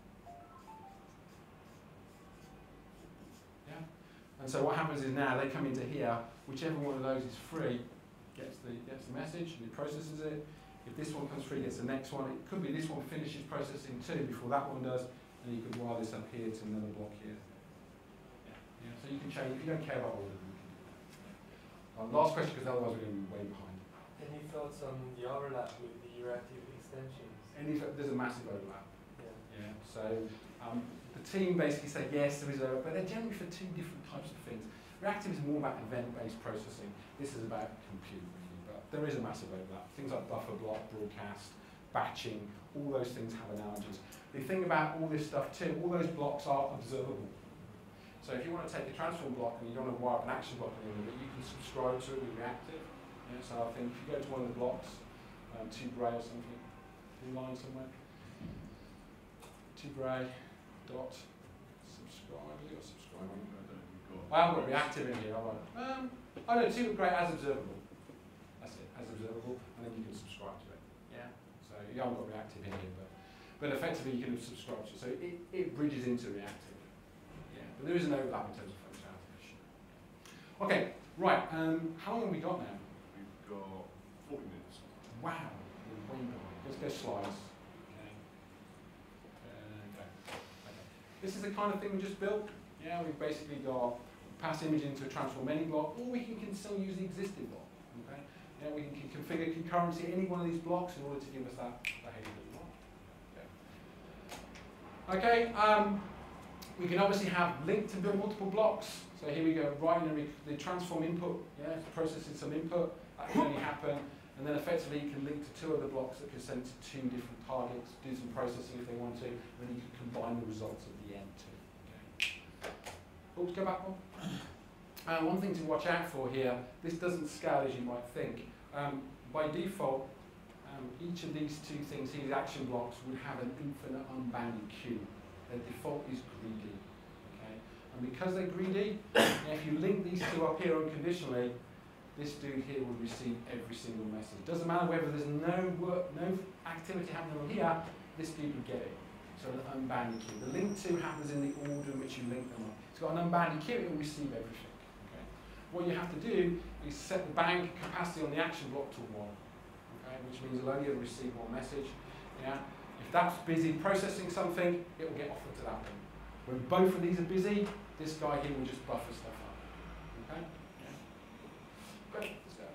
Yeah. And so what happens is now they come into here, whichever one of those is free gets the message and it processes it. If this one comes free, gets the next one. It could be this one finishes processing too before that one does, and you could wire this up here to another block here. Yeah. So you can change, if you don't care about all of them, you can do that. Last question, because otherwise we're going to be way behind. Any thoughts on the overlap with the reactive extensions? There's a massive overlap. Yeah. Yeah. So the team basically said yes, there is overlap, but they're generally for two different types of things. Reactive is more about event-based processing. This is about compute, really, but there is a massive overlap. Things like buffer block, broadcast, batching, all those things have analogies. The thing about all this stuff too, all those blocks are observable. So if you want to take a transform block and you don't want to wire up an action block in it, you can subscribe to it with reactive. Yeah, so I think if you go to one of the blocks, ToGray or something, in line somewhere, ToGray dot subscribe, or subscribing. I haven't got reactive in here, have I? I know, ToGray as observable. That's it, as observable, and then you can subscribe to it. Yeah. So you haven't got reactive in here, but effectively you can subscribe to it. So it bridges into reactive. Yeah. But there is an overlap in terms of functionality. Okay, right. How long have we got now? We've got 40 minutes. Wow, we're way behind. Let's go slides. Okay. Okay. This is the kind of thing we just built. Yeah, we've basically got pass image into a transform any block, or we can still use the existing block. Okay. Yeah, we can configure concurrency in any one of these blocks in order to give us that behavior that we want. Okay. We can obviously have linked and build multiple blocks. So here we go, right in the transform input, yeah, it's processing some input, that can only happen, and then effectively you can link to two other blocks that can send to two different targets, do some processing if they want to, and then you can combine the results at the end too. Okay. Oops, go back one. One thing to watch out for here, this doesn't scale as you might think. By default, each of these two things, these action blocks, would have an infinite unbounded queue. Their default is greedy. Okay? And because they're greedy, if you link these two up here unconditionally, this dude here will receive every single message. Doesn't matter whether there's no activity happening on here, this dude will get it. So an unbounded queue. The link to happens in the order in which you link them up. It's got an unbounded queue, it will receive everything. Okay? What you have to do is set the bank capacity on the action block to 1. Okay? Which means it'll only ever receive one message. Yeah? If that's busy processing something, it will get offered to that one. When both of these are busy, this guy here will just buffer stuff up. Okay? Yeah. Good. Let's go.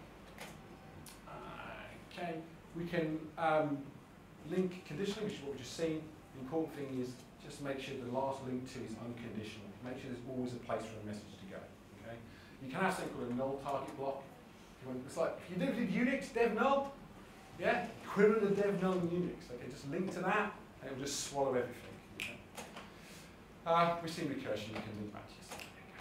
Okay. We can link conditionally, which is what we've just seen. The important thing is just make sure the last link to is unconditional. Make sure there's always a place for a message to go. Okay? You can have something called a null target block. It's like if you do it with Unix, dev null. Yeah, equivalent of dev null in Unix. Okay, just link to that, and it will just swallow everything. Okay. We've seen recursion. You can link back to yourself.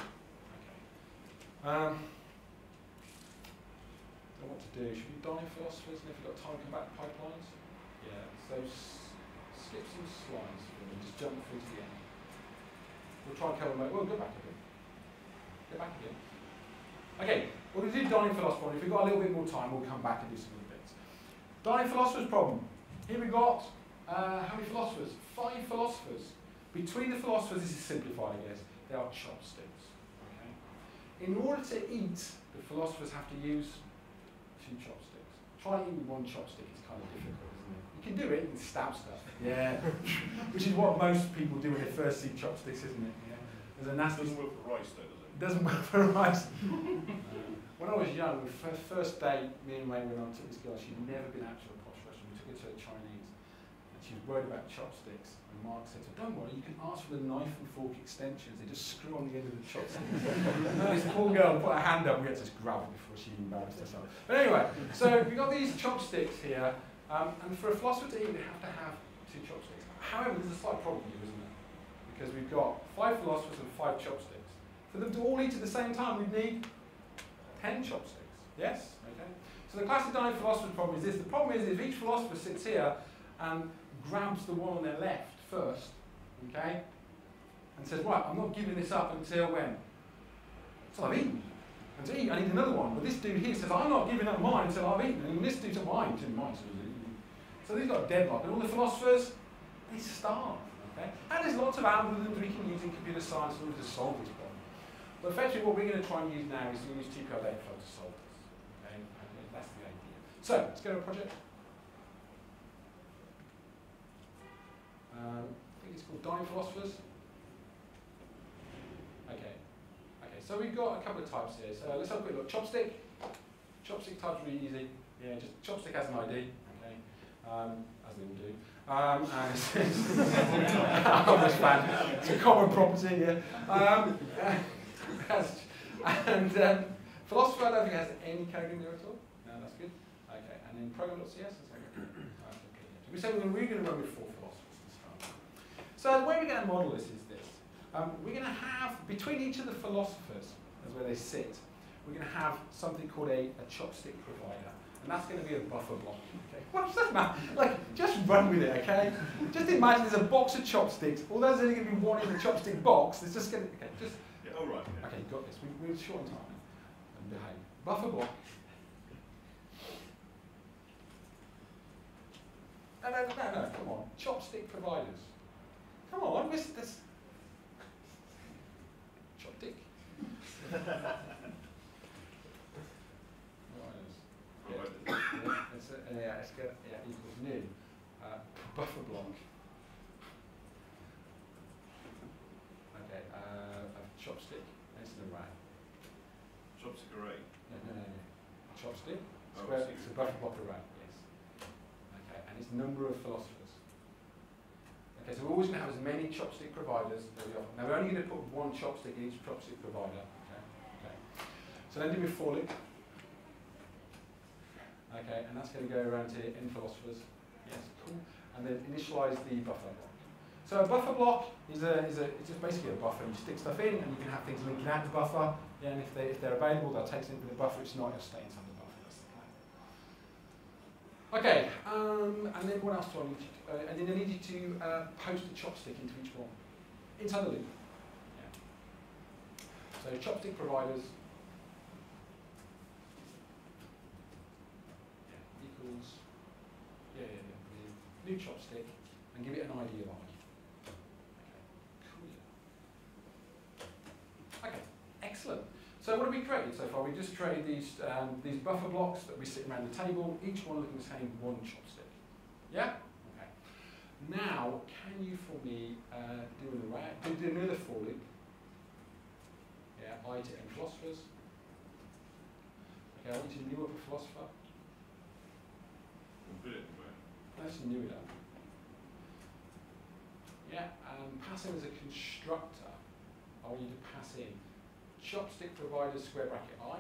Okay. Don't know what to do. Should we dive philosophers? And if we've got time, come back to pipelines. Yeah. So skip some slides for me. Just jump through to the end. We'll try and cover them. We'll go back again. Go back again. Okay. We're going to do Dying Philosopher. If we've got a little bit more time, we'll come back and do some other bits. Dying Philosopher's problem. Here we've got, how many philosophers? 5 philosophers. Between the philosophers, this is simplified, I guess, they are chopsticks. Okay? In order to eat, the philosophers have to use 2 chopsticks. Trying to eat with 1 chopstick is kind of difficult, isn't it? You can do it, you can stab stuff. Yeah. Which is what most people do when they first see chopsticks, isn't it? Yeah. There's a nasty... Doesn't work for rice, though, does it? Doesn't work for rice. When I was young, the first day me and Ray went on to this girl, she'd never been out to a posh restaurant. We took her to a Chinese, and she was worried about chopsticks. And Mark said to her, "Don't worry, you can ask for the knife and fork extensions. They just screw on the end of the chopsticks." And this poor girl put her hand up, and we had to just grab it before she embarrassed herself. But anyway, so we've got these chopsticks here, and for a philosopher to eat, they have to have 2 chopsticks. However, there's a slight problem here, isn't there? Because we've got 5 philosophers and 5 chopsticks. For them to all eat at the same time, we'd need 10 chopsticks. Yes? Okay. So the classic Dying Philosopher's problem is this. The problem is if each philosopher sits here and grabs the one on their left first, okay, and says, right, I'm not giving this up until when? Until I've eaten. And to eat, I need another one. But this dude here says, I'm not giving up mine until I've eaten. And this dude's at mine, didn't mine. So these got a deadlock. And all the philosophers, They start. Okay? And there's lots of algorithms we can use in computer science in order to solve this problem. But effectively what we're going to try and use now is to use TPL data flow to solve this. Okay? And that's the idea. So, let's go to a project. I think it's called Dying Philosophers. Okay. Okay, so we've got a couple of types here. So let's have a quick look. Chopstick. Chopstick type's really easy. Yeah, just Chopstick has an ID. Okay. As they all do. And I'm a fan. It's a common property here. Philosopher, I don't think it has any code in there at all. No, that's good. Okay, and then program.cs. We say we're really going to run with 4 philosophers this time. So the way we're going to model this is this. We're going to have, between each of the philosophers, as where they sit, we're going to have something called a chopstick provider. And that's going to be a buffer block. Okay? What does that matter? Like, just run with it, okay? Just imagine there's a box of chopsticks. Although there's only going to be one in the chopstick box, there's just going to, okay, just... Yeah, all right. Yeah. Okay, got this. We're short on time. And behave. Buffer block. No, come on. Chopstick providers. Come on, this... Chopstick. Equals new. Buffer block. Okay, a chopstick. It's an array. Chopstick array. No. Chopstick. Oh, Square. It's a buffer block array. Yes. Okay, and it's number of philosophers. Okay, so we're always going to have as many chopstick providers as we offer. Now we're only going to put one chopstick in each chopstick provider. Okay. So then do we for loop. Okay, and that's going to go around to n philosophers. Yes, cool. And then initialize the buffer block. So a buffer block it's just basically a buffer. You stick stuff in, and you can have things linking out the buffer. Yeah, and if they're available, they'll take something from the buffer. If not, you'll stay inside the buffer. That's the plan. Okay, and then what else do I need you to? And then I need you to post a chopstick into each one inside the loop. Yeah. So chopstick providers. Equals, new chopstick, and give it an ID of I. Okay, cool. Okay, excellent. So what have we created so far? We've just created these buffer blocks that we sit around the table, each one looking the same, one chopstick. Yeah? Okay. Now, can you for me do another for loop? Yeah, I to n philosophers. Okay, I want you to new up a philosopher. Let's new it up. Yeah, pass in as a constructor. I want you to pass in chopstick provider square bracket I.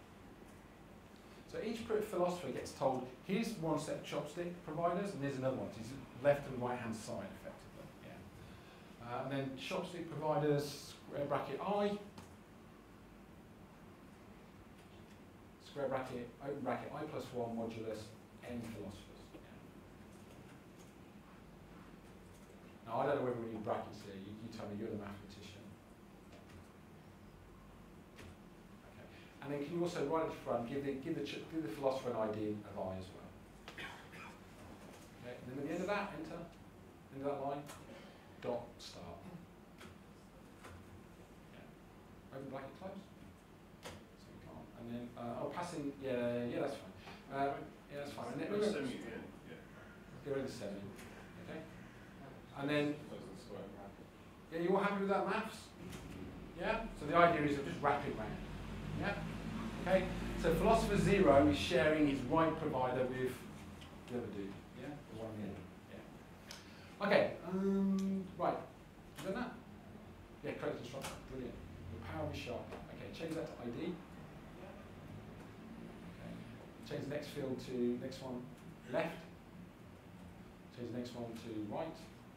So each philosopher gets told, here's one set of chopstick providers, and here's another one. So it's left and right hand side, effectively. Yeah. And then chopstick providers square bracket I. Square bracket, open bracket I plus 1 modulus n philosophers. Now, I don't know whether we need brackets here. You tell me, you're the mathematician. Okay. And then can you also, right at the front, give the philosopher an ID of I as well. Okay. And then at the end of that, enter. End of that line, dot start. Okay. Open bracket, close. So we can't. And then, passing, yeah, that's fine. Yeah, that's fine. And then, Get rid of the semi. Okay. And then, yeah, you all happy with that maths? Yeah? So the idea is to just wrap it round. Yeah? Okay? So philosopher 0 is sharing his right provider with the other dude. Yeah? The one here. Yeah. Okay. Right. You done that? Yeah, create a constructor. Brilliant. The power is sharp. Okay, change that to ID. Okay. Change the next field to next one left. Change the next one to right.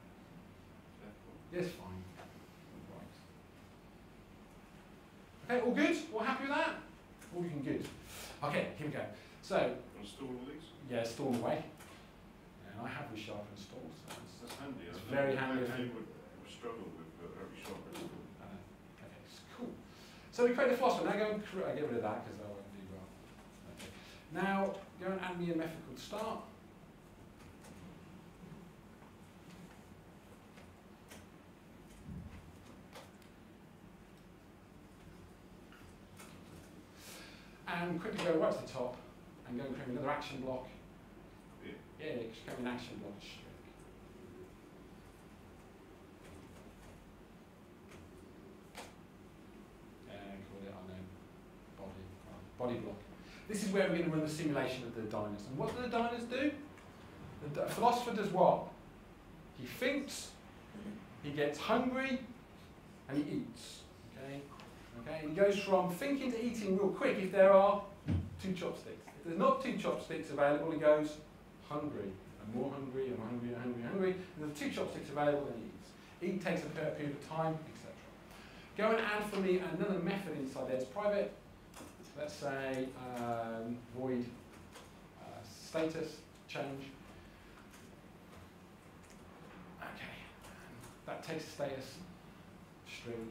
Yes, fine. Right. Okay, all good? All happy with that? All looking good. Okay, here we go. So, install all these? Yeah, store them away. And I have ReSharp installed, so that's handy. It's very handy. I would struggle with ReSharp installed. Okay, cool. So we create a philosopher. Now go and get rid of that because that won't do well. Okay. Now go and add me a method called start. and quickly go right to the top and go and create another action block. Yeah. Yeah, just create an action block. And call it, I know, body block. This is where we're going to run the simulation of the diners. And what do the diners do? The philosopher does what? He thinks, he gets hungry, and he eats. Okay? Okay? And he goes from thinking to eating real quick if there are 2 chopsticks. If there's not 2 chopsticks available, he goes hungry, and more hungry, and hungry, and hungry, and hungry. If there's 2 chopsticks available, then he eats. Eat takes a period of time, etc. Go and add for me another method inside there. It's private. Let's say void status change. Okay, that takes a status string.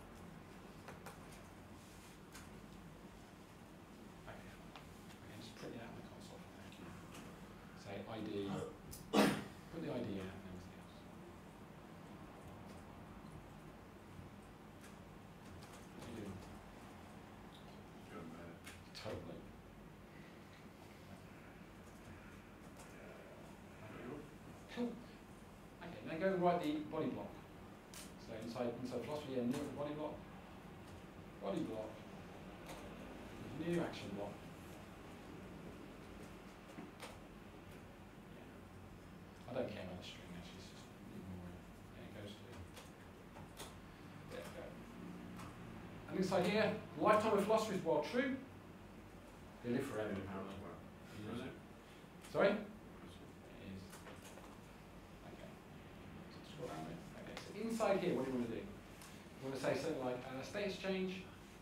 Okay, just print it out in the console. Thank you. Say ID. Put the ID in and everything else. What are you doing? Going mad. Totally. Cool. Okay, now go and write the body block. So inside philosophy, yeah, new body block. Body block. New action block. I don't care about the string actually, it's just ignore it. Yeah, it goes to. There we go. And inside here, lifetime of philosophy is while true. They live forever apparently. Is it? Sorry? It is. Okay. So scroll down a bit. Okay, so inside here, what do you want to do? You want to say something like status change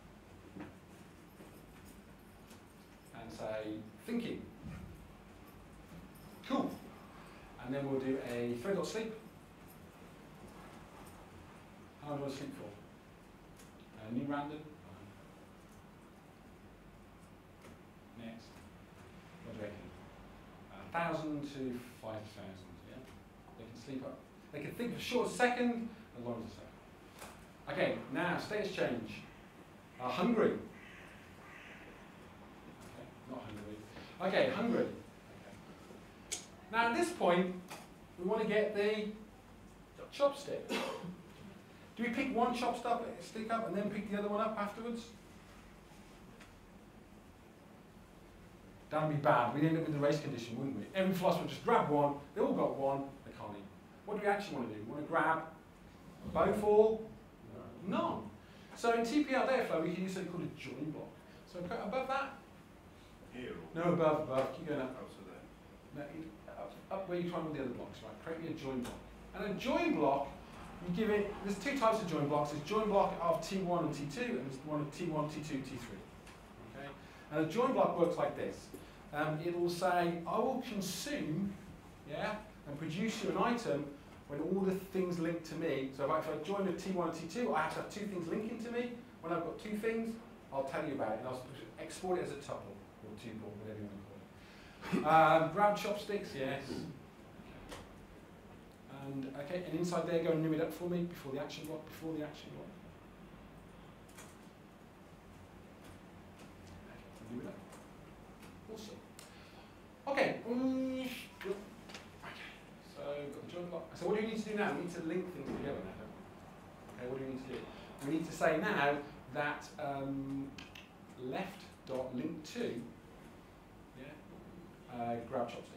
and say thinking. Cool. And then we'll do a thread.sleep. How long do you want to sleep for? New random. Next. What do you reckon? 1,000 to 5,000. Yeah. They can sleep up. They can think for a short second, as long as a second. Okay. Now status change. Hungry. Okay. Not hungry. Okay. Hungry. Okay. Now at this point, we want to get the chopstick. Do we pick one chopstick up and then pick the other one up afterwards? That would be bad. We'd end up with the race condition, wouldn't we? Every philosopher would just grab one, they all got one, they can't eat. What do we actually want to do? We want to grab both or none. So in TPL data flow, we can use something called a join block. So above that? Here or? No, above. Keep going up. Oh, so there. No, up where you try all the other blocks, right? Create me a join block. And a join block, you give it, there's 2 types of join blocks. There's join block of T1 and T2, and there's one of T1, T2, T3. Okay? And a join block works like this. It will say, I will consume, yeah, and produce you an item when all the things link to me. So if I join a T1 and T2, I have to have 2 things linking to me. When I've got 2 things, I'll tell you about it, and I'll export it as a tuple, or tuple, whatever you want to call it. Grab chopsticks, yes. And okay, and inside there, go and new it up for me before the action block. Okay, new it up. Awesome. Okay. Okay. So we've got the join block. So what do we need to do now? We need to link things together now, don't we? Okay, what do we need to do? We need to say now that left.link to grab chopsticks.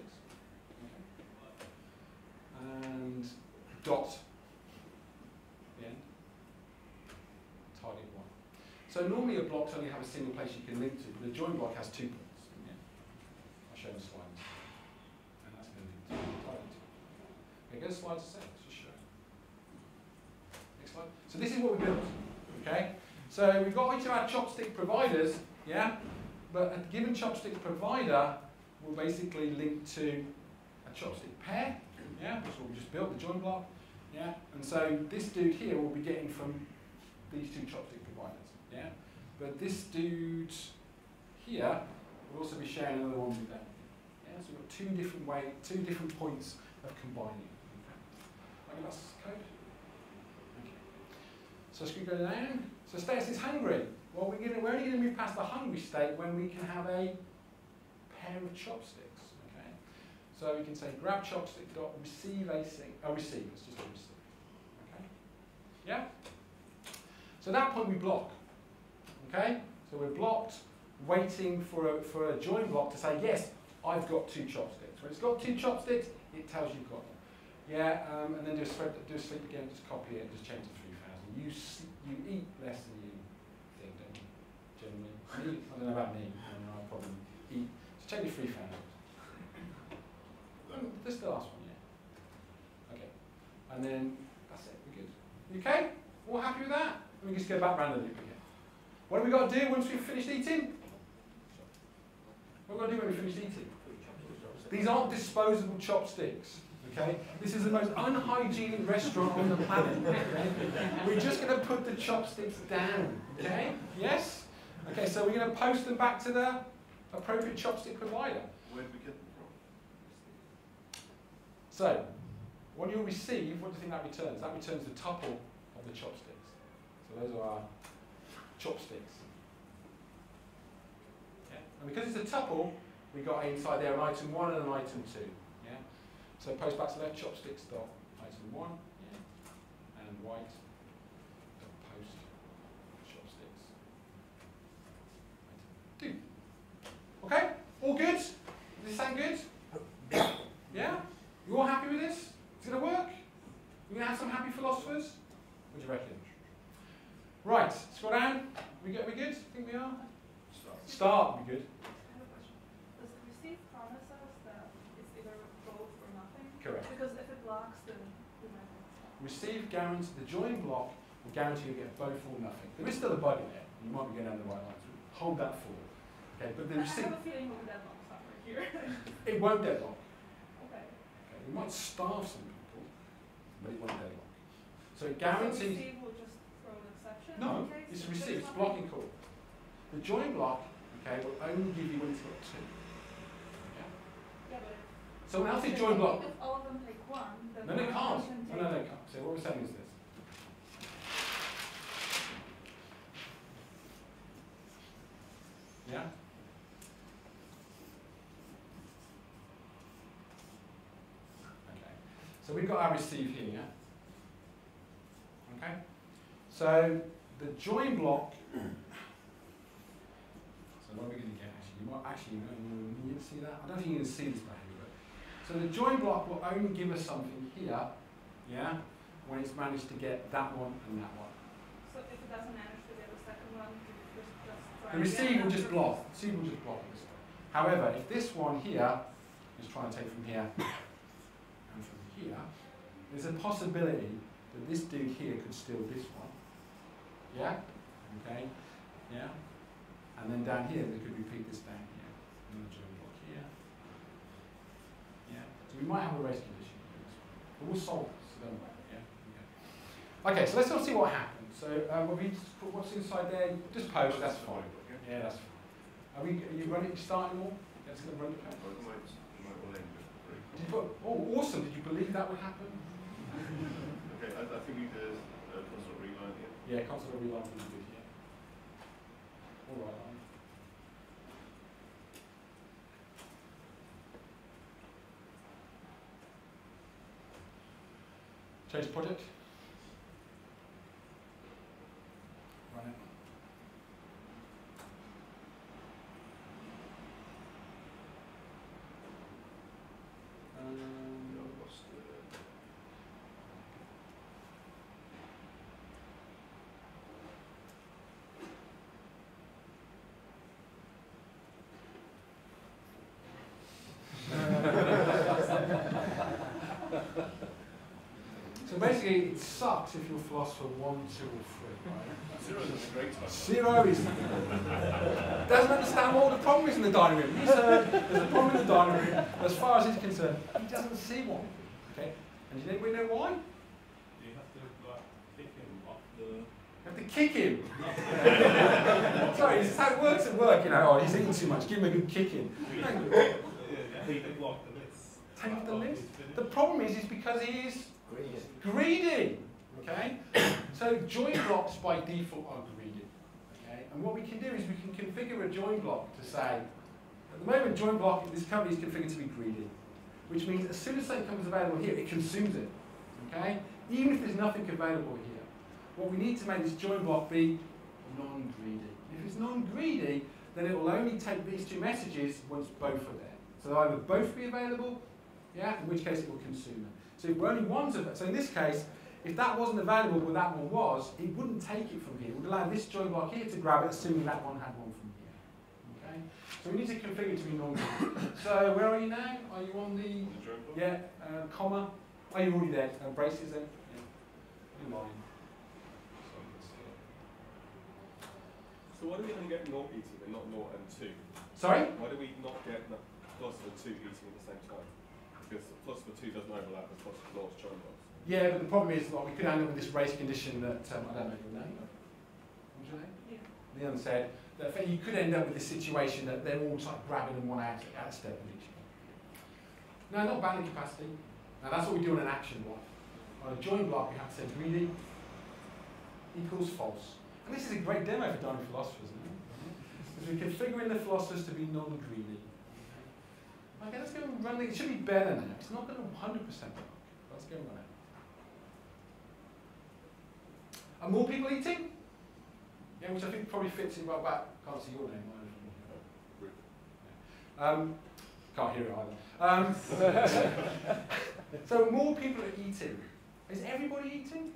And dot the end, target 1. So normally your blocks only have a single place you can link to, but the join block has 2 points. Yeah. I'll show the slides. And that's going to link to target 2. Okay, go to slides 7, just show. Next slide. So this is what we built. Okay? So we've got each of our chopstick providers, yeah? But a given chopstick provider will basically link to a chopstick pair. Yeah, that's what we just built, the join block. Yeah, and so this dude here will be getting from these 2 chopstick providers. Yeah, but this dude here will also be sharing another one with them. Yeah, so we've got 2 different points of combining. Okay, that's code. Okay. So screen go down. So status is hungry. Well, we're only going to move past the hungry state when we can have a pair of chopsticks. Okay, so we can say grab chopstick dot receive async. Oh, receive. Let's just do receive. Okay. Yeah. So at that point we block. Okay. So we're blocked, waiting for a join block to say yes, I've got 2 chopsticks. When it's got 2 chopsticks, it tells you've got them. Yeah. And then do a sleep again. Just copy it and just change to 3000. You eat less than you think, don't you? Generally. Me, I don't know about me. I probably eat. So change to 3000. This is the last one, yeah. Okay. And then that's it. We're good. You okay? All happy with that? Let me just go back round the loop again. What have we got to do once we've finished eating? What have we got to do when we've finished eating? These aren't disposable chopsticks. Okay? This is the most unhygienic restaurant on the planet. Okay? We're just going to put the chopsticks down. Okay? Yes? Okay, so we're going to post them back to the appropriate chopstick provider. Where did we get them from? So, when you receive, what do you think that returns? That returns the tuple of the chopsticks. So those are our chopsticks. Yeah? And because it's a tuple, we got inside there an item 1 and an item 2. Yeah? So post back to left chopsticks dot item 1, yeah? And white dot post chopsticks item 2. Okay? All good? Does this sound good? Yeah? You all happy with this? Is it going to work? We're going to have some happy philosophers? What do you reckon? Right, scroll down. We good? Think we are? Start would be good. I have a question. Does the receive promise us that it's either both or nothing? Correct. Because if it blocks, then we might not stop. Receive guarantee, the join block will guarantee you get both or nothing. There is still a bug in there. You might be going down the right line. So hold that forward. Okay, but the I receive, have a feeling we'll deadlock somewhere here. it won't deadlock. Okay. Okay, it might starve some people, but it won't deadlock. So it So guarantees. receive will just throw an exception No, in case it's there's receive. It's nothing? blocking call. The join block, okay, will only give you when it's got 2. Yeah. Yeah, but So when I say if- join block, if all of them take 1, then no, they one can't. can No, take no, they can't. So what we're saying is this. Yeah? Okay. So we've got our receive here, yeah? Okay? So the join block, so what are we going to get actually? You might actually need to see that. I don't think you can see this behavior. So the join block will only give us something here, yeah, when it's managed to get that one and that one. So if it doesn't manage to get the second one, just try The receive will just block. The receive will just block this one. However, if this one here is trying to take from here and from here, there's a possibility that this dude here could steal this one. Yeah? Okay? Yeah? And then down here, they could repeat this down here. And the join block here. Yeah? So we might have a race condition for this one. But we'll solve this, so don't worry. Yeah? Okay, so let's all see what happens. So what's inside there? Just post, that's fine. Yeah, that's fine. Are you running, starting all? Let's go run the post. Did you put, oh, awesome. Did you believe that would happen? Okay, I think we did constant reline here. Yeah, console reline would be good, yeah. All right, line. Change project. Run it. So basically, it sucks if you're philosopher 1, 2, or 3. Right? 0 is a great time. 0 is doesn't understand what the problem is in the dining room. He said there's a problem in the dining room. As far as he's concerned, he doesn't see one. Okay, and do we know why? You have to pick him off the. You have to kick him. Sorry, this is how it works at work. You know, oh, he's eating too much. Give him a good kicking. Take the block the list. Take the list. The problem is because he is greedy. Okay? So join blocks by default are greedy. Okay? And what we can do is we can configure a join block to say, at the moment join block in this company is configured to be greedy, which means as soon as something becomes available here, it consumes it. Okay? Even if there's nothing available here. What we need to make this join block be non-greedy. If it's non-greedy, then it will only take these two messages once both are there. So they'll either both be available, yeah, in which case it will consume it. So if only one's available, so in this case, if that wasn't available but that one was, it wouldn't take it from here. It would allow this join block here to grab it, assuming that one had one from here. Okay? So we need to configure it to be non-greedy. So where are you now? Are you on the comma? Are you already there? Braces then? Yeah. In line. So why do we only get naught eating and not naught and 2? Sorry? Why do we not get philosopher 2 eating at the same time? Because philosopher 2 doesn't overlap with philosopher naught's join blocks. Yeah, but the problem is, well, we could end up with this race condition that, I don't know your name. What's your name? Yeah. Leon said that you could end up with this situation that they're all like grabbing them one out at a step of each other. No, not bounding capacity. Now that's what we do on an action block. On a join block, we have to say greedy equals false. And this is a great demo for dynamic philosophers, isn't it? Because we're configuring the philosophers to be non-greedy. Okay, let's go and run it. It should be better now. It's not going to 100% work. Let's go and run it. Are more people eating? Yeah, which I think probably fits in well back. Can't see your name either. Can't hear it either. So more people are eating. Is everybody eating?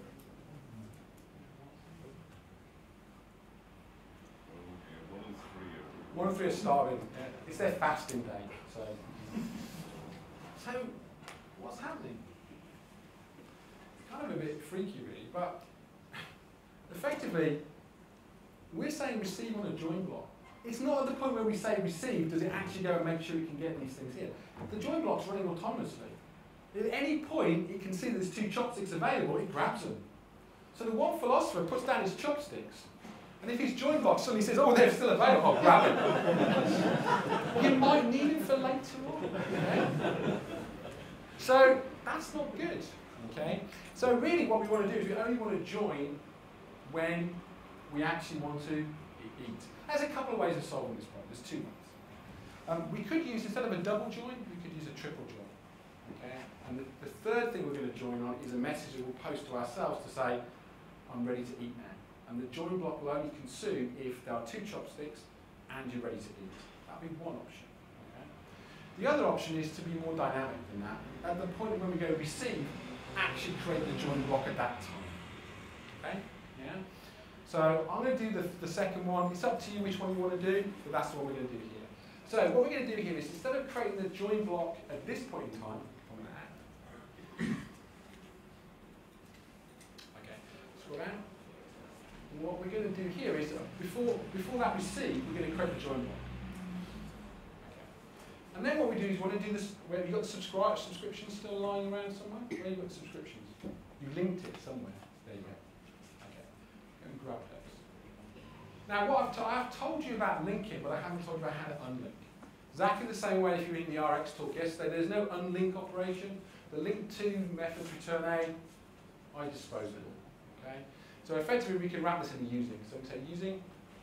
One in three are starving. Yeah. It's their fasting day. So what's happening? It's kind of a bit freaky, really, but effectively, we're saying receive on a join block. It's not at the point where we say receive, does it actually go and make sure it can get these things here. The join block's running autonomously. At any point, it can see there's 2 chopsticks available, it grabs them. So the one philosopher puts down his chopsticks, and if his join block suddenly says, oh, they're still available, I'll grab them. You might need it for later on. Okay? So that's not good. Okay? So really what we want to do is we only want to join when we actually want to eat. There's a couple of ways of solving this problem. There's 2 ways. We could use, instead of a double join, we could use a triple join. Okay? And the third thing we're going to join on is a message that we'll post to ourselves to say, I'm ready to eat now. And the join block will only consume if there are 2 chopsticks and you're ready to eat. That would be one option. Okay? The other option is to be more dynamic than that. At the point when we go receive, actually create the join block at that time. Okay? Yeah? So I'm going to do the second one. It's up to you which one you want to do, but that's what we're going to do here. So what we're going to do here is instead of creating the join block at this point in time, okay, scroll down. And what we're going to do here is before that receive, we're going to create the join block. Okay. And then what we do is we want to do this. Where have you got the subscriptions still lying around somewhere? Where have you got the subscriptions? You linked it somewhere. There you go. And grab those. Now, what I've told you about linking, but I haven't told you about how to unlink. Exactly the same way if you were in the RX talk yesterday, there's no unlink operation. The link to methods return A, I dispose of it. Okay? So effectively, we can wrap this in using. So we say using.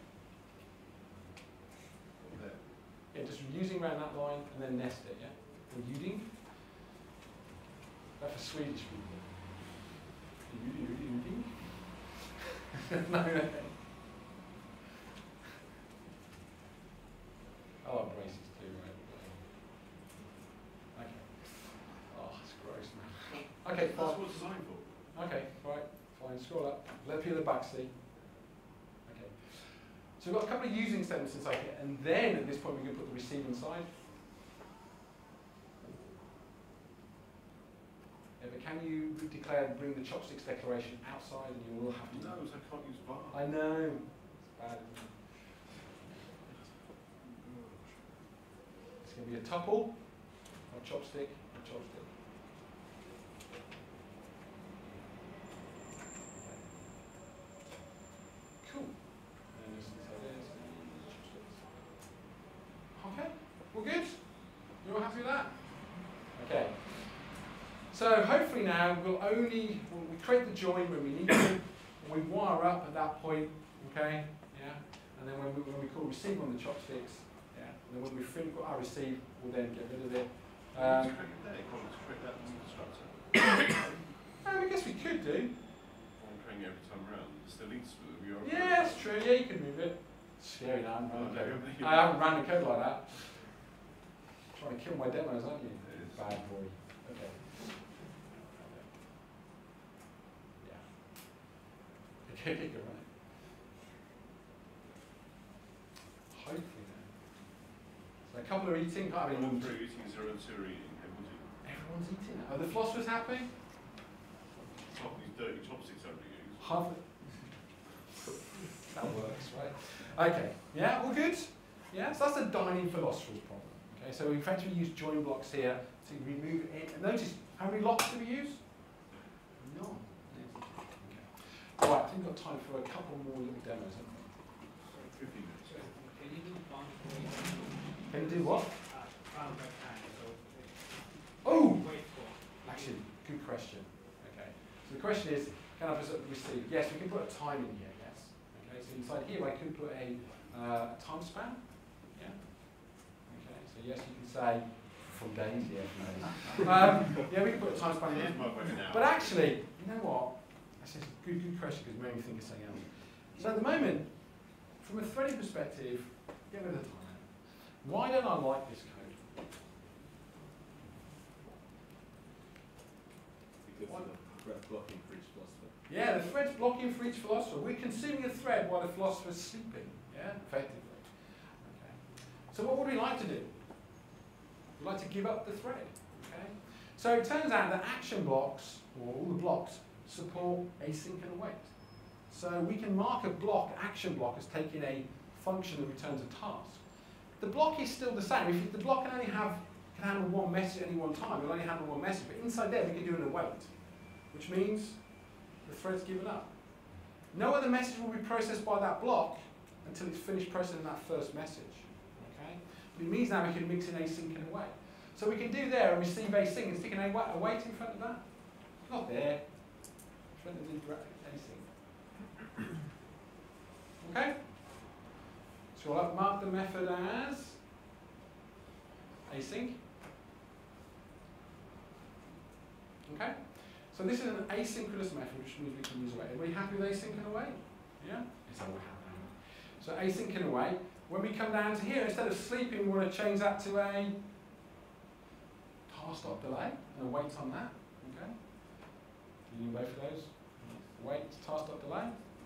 Yeah, just using around that line and then nest it. Yeah. Or using. That's for Swedish people. Using. No. Oh, braces too, right? Okay. Oh, it's gross, man. Okay, That's what it's designed for. Okay, right, fine. Scroll up. Let peel the back see. Okay. So we've got a couple of using statements inside here, and then at this point we can put the receive inside. Yeah, but can you bring the chopsticks declaration outside, and you will have to. No, I can't use bar. I know. It's bad. Isn't it? It's going to be a tuple, a chopstick, a chopstick. Cool. And this is how it is. Okay, we're good? You all happy with that? Okay. So hopefully now we create the join when we need to, and we wire up at that point, okay? Yeah. and then when we call receive on the chopsticks, yeah, and then when we finish our receive, we'll then get rid of it. There, comments correct that as a constructor. I guess we could do. I'm trying every time around. It's the least of your. Yeah, that's true. Yeah, you can move it. Scary now. Oh, no, I haven't ran the code like that. Trying to kill my demos, aren't you? Bad boy. Okay. Yeah. Okay, good, right. Hopefully then. So a couple are eating, can't have any more. 3 eating, 0 and 2 are eating. Everyone's eating it. Are the philosophers happy? Top these dirty chopsticks over you. Half of that works, right? Okay, yeah, all good? Yeah, so that's the dining philosopher's problem. Okay, so we effectively use join blocks here to remove it. And notice, how many locks do we use? None. Okay. Right, I think we've got time for a couple more little demos, haven't we? 15 minutes. Can you do one Can you do what? round by time? So Oh! wait for. Actually, good question. Okay, so the question is, can I receive? Yes, we can put a time in here, yes. Okay, so inside here I could put a time span. Yeah. Okay, so yes, you can say from days, yeah, from days. Yeah, we can put a time span in here. But actually, you know what? That's just a good question because it made me think of something else. So at the moment, from a threading perspective, get rid of the time. Why don't I like this code? Because of the thread blocking for each philosopher. Yeah, the thread's blocking for each philosopher. We're consuming a thread while the philosopher's sleeping. Yeah, effectively. Okay. So what would we like to do? We'd like to give up the thread. Okay. So it turns out that action blocks, or all the blocks, support async and await. So we can mark a block, action block, as taking a function that returns a task. The block is still the same. If the block can only can handle one message at any one time, it'll only handle one message. But inside there, we can do an await, which means the thread's given up. No other message will be processed by that block until it's finished processing that first message. Okay? But it means now we can mix in async and await. So we can do there and receive async and stick an await in front of that. Not there. In front of the async. Okay? So I'll mark the method as async. Okay? So this is an asynchronous method, which means we can use await. Everybody happy with async and await? Yeah? It's all happening. So async and await. When we come down to here, instead of sleeping, we want to change that to a task.delay and await on that. Okay? You need both of those. Await, task.delay.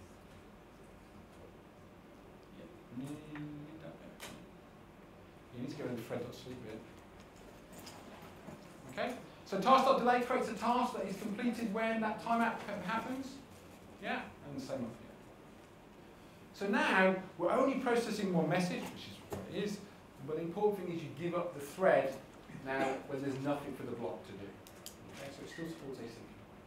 You need to go into thread.sleep bit. Okay? So task.delay creates a task that is completed when that timeout happens. Yeah? And the same up here. So now, we're only processing one message, which is what it is, but the important thing is you give up the thread now when there's nothing for the block to do. Okay? So it still supports async.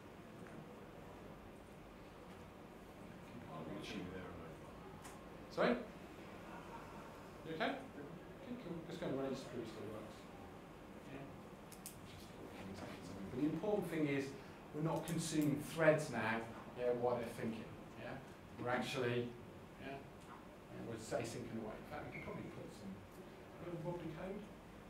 Sorry? You okay? Okay, cool. Just going to run it, just prove it still works. Yeah. But the important thing is we're not consuming threads now, yeah, what they're thinking. Yeah? We're actually, yeah, and we're async and away. In fact, we can probably put some wobbly code.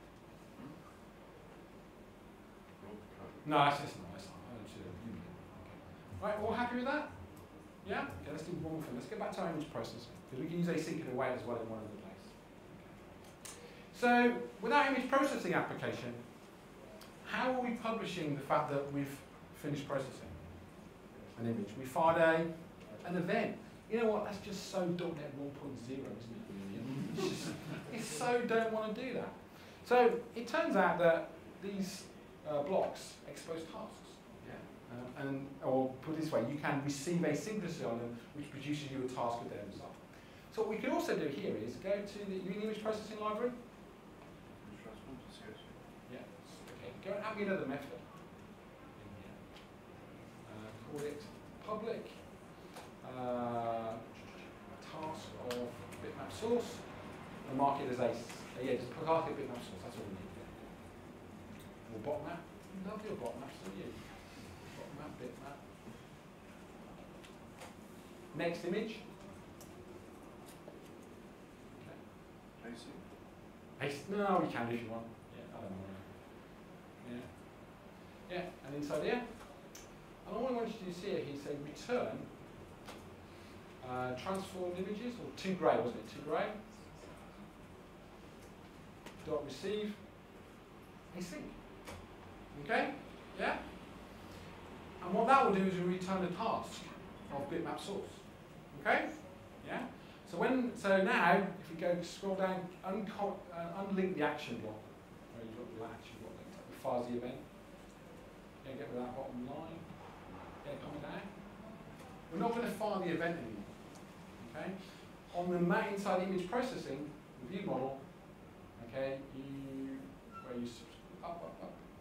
No, that's just nice. Right, all happy with that? Yeah? Okay, let's do one more thing. Let's get back to our image processing. Because we can use async and await as well in one other place. Okay. So, with our image processing application, how are we publishing the fact that we've finished processing an image? We fired an event. You know what? That's just so .NET 1.0, isn't it? It's so don't want to do that. So, it turns out that these blocks expose tasks. Or put it this way, you can receive asynchronously on them, which produces you a task of their result. So what we can also do here is go to the image processing library. Yeah. Okay. Go and add me another method. In here. Call it public task of bitmap source, and mark it as yeah, just mark it bitmap source. That's all we need. Or botmap. You love your botmaps, don't you? Bitmap. Next image. No, we can if you want. Yeah, I don't know. Yeah, and inside here. And all I want you to do is here, he said return transformed images, or to grey, wasn't it? To grey. Dot receive async. Okay? Yeah? And what that will do is it will return a task of bitmap source. Okay? Yeah? So now, if you go scroll down, unlink the action block, where you've got the action block linked up, it fires the event. Yeah, get rid of that bottom line. Yeah, comment down. We're not going to fire the event anymore. Okay? On the inside image processing, the view model, okay, where you up.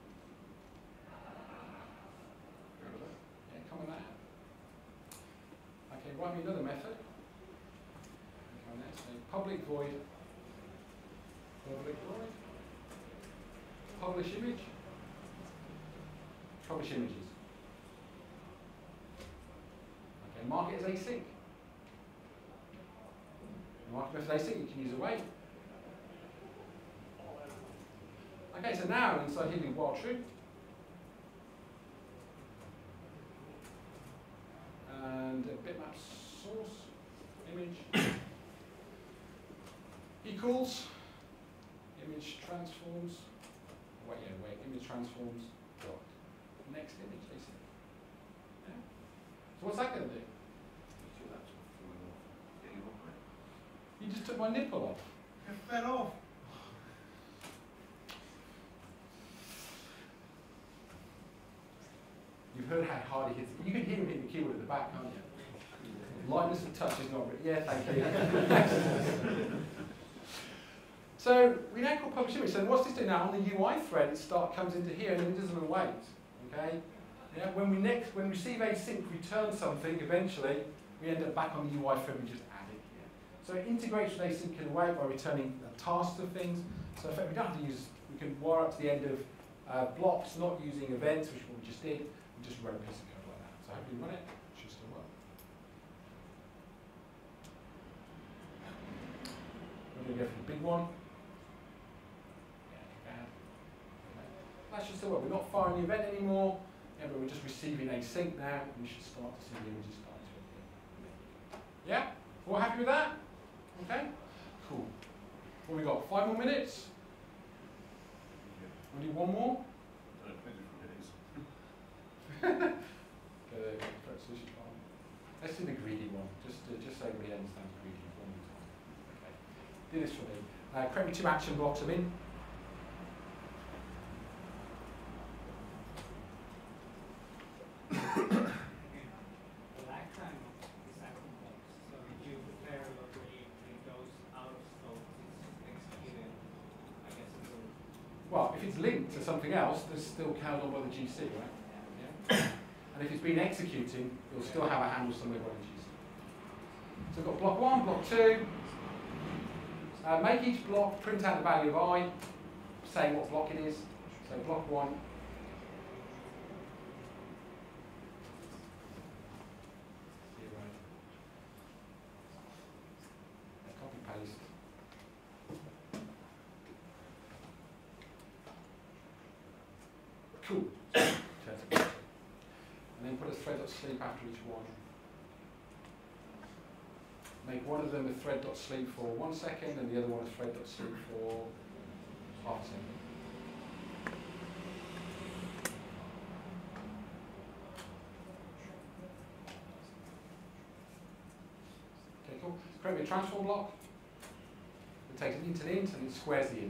Yeah, comment that out. Okay, write me another method. Public void, publish image, publish images. Okay, mark it as async. Mark it as async, you can use await. Okay, so now inside here we while true. And bitmap source, image. Equals image transforms. Wait, image transforms dot next image, basically. Yeah. So what's that going to do? You just took my nipple off. It fell off. You've heard how hard he hits. You can hear him hit the keyboard at the back, can't you? Lightness of touch is not. Yeah, thank you. So we now call publish image. So what's this do now? On the UI thread, it comes into here and then it doesn't await. Okay? Yeah, when we receive async, return something, eventually, we end up back on the UI thread, we just add it here. So it integrates with async and await by returning tasks of things. So in fact, we don't have to use, we can wire up to the end of blocks, not using events, which is what we just did, and just run a piece of code like that. So hopefully run it, it should still work. We're going to go for the big one. That should still work. We're not firing the event anymore, yeah, but we're just receiving async now, and we should start to see the images start to appear. Yeah? All happy with that? Okay? Cool. What have we got? 5 more minutes? We'll do one more? Let's do the greedy one, just so everybody understands greedy one more time. Okay. Do this for me. Create me 2 action blocks of in. Well, if it's linked to something else, there's still counted on by the GC, right? Yeah. And if it's been executing, you'll still have a handle somewhere by the GC. So we've got block 1, block 2. Make each block print out the value of I, saying what block it is. So block 1. Copy paste. Cool. And then put a thread.sleep after each one. Make one of them a thread.sleep for 1 second and the other one a thread.sleep for half a second. Okay, cool. Create a transform block. It takes an int and int and it squares the int.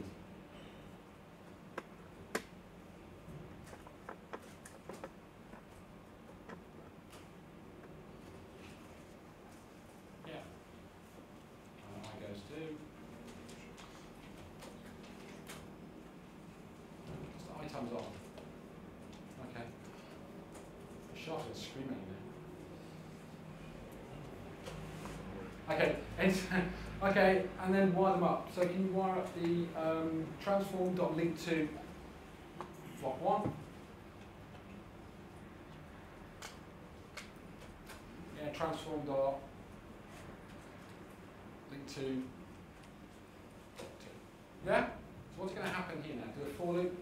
Items on. Okay. Shot and screaming now. Okay. Okay, and then wire them up. So can you wire up the transform.link to block 1? Yeah, transform dot link to block 2. Yeah? So what's going to happen here now? Do a for loop.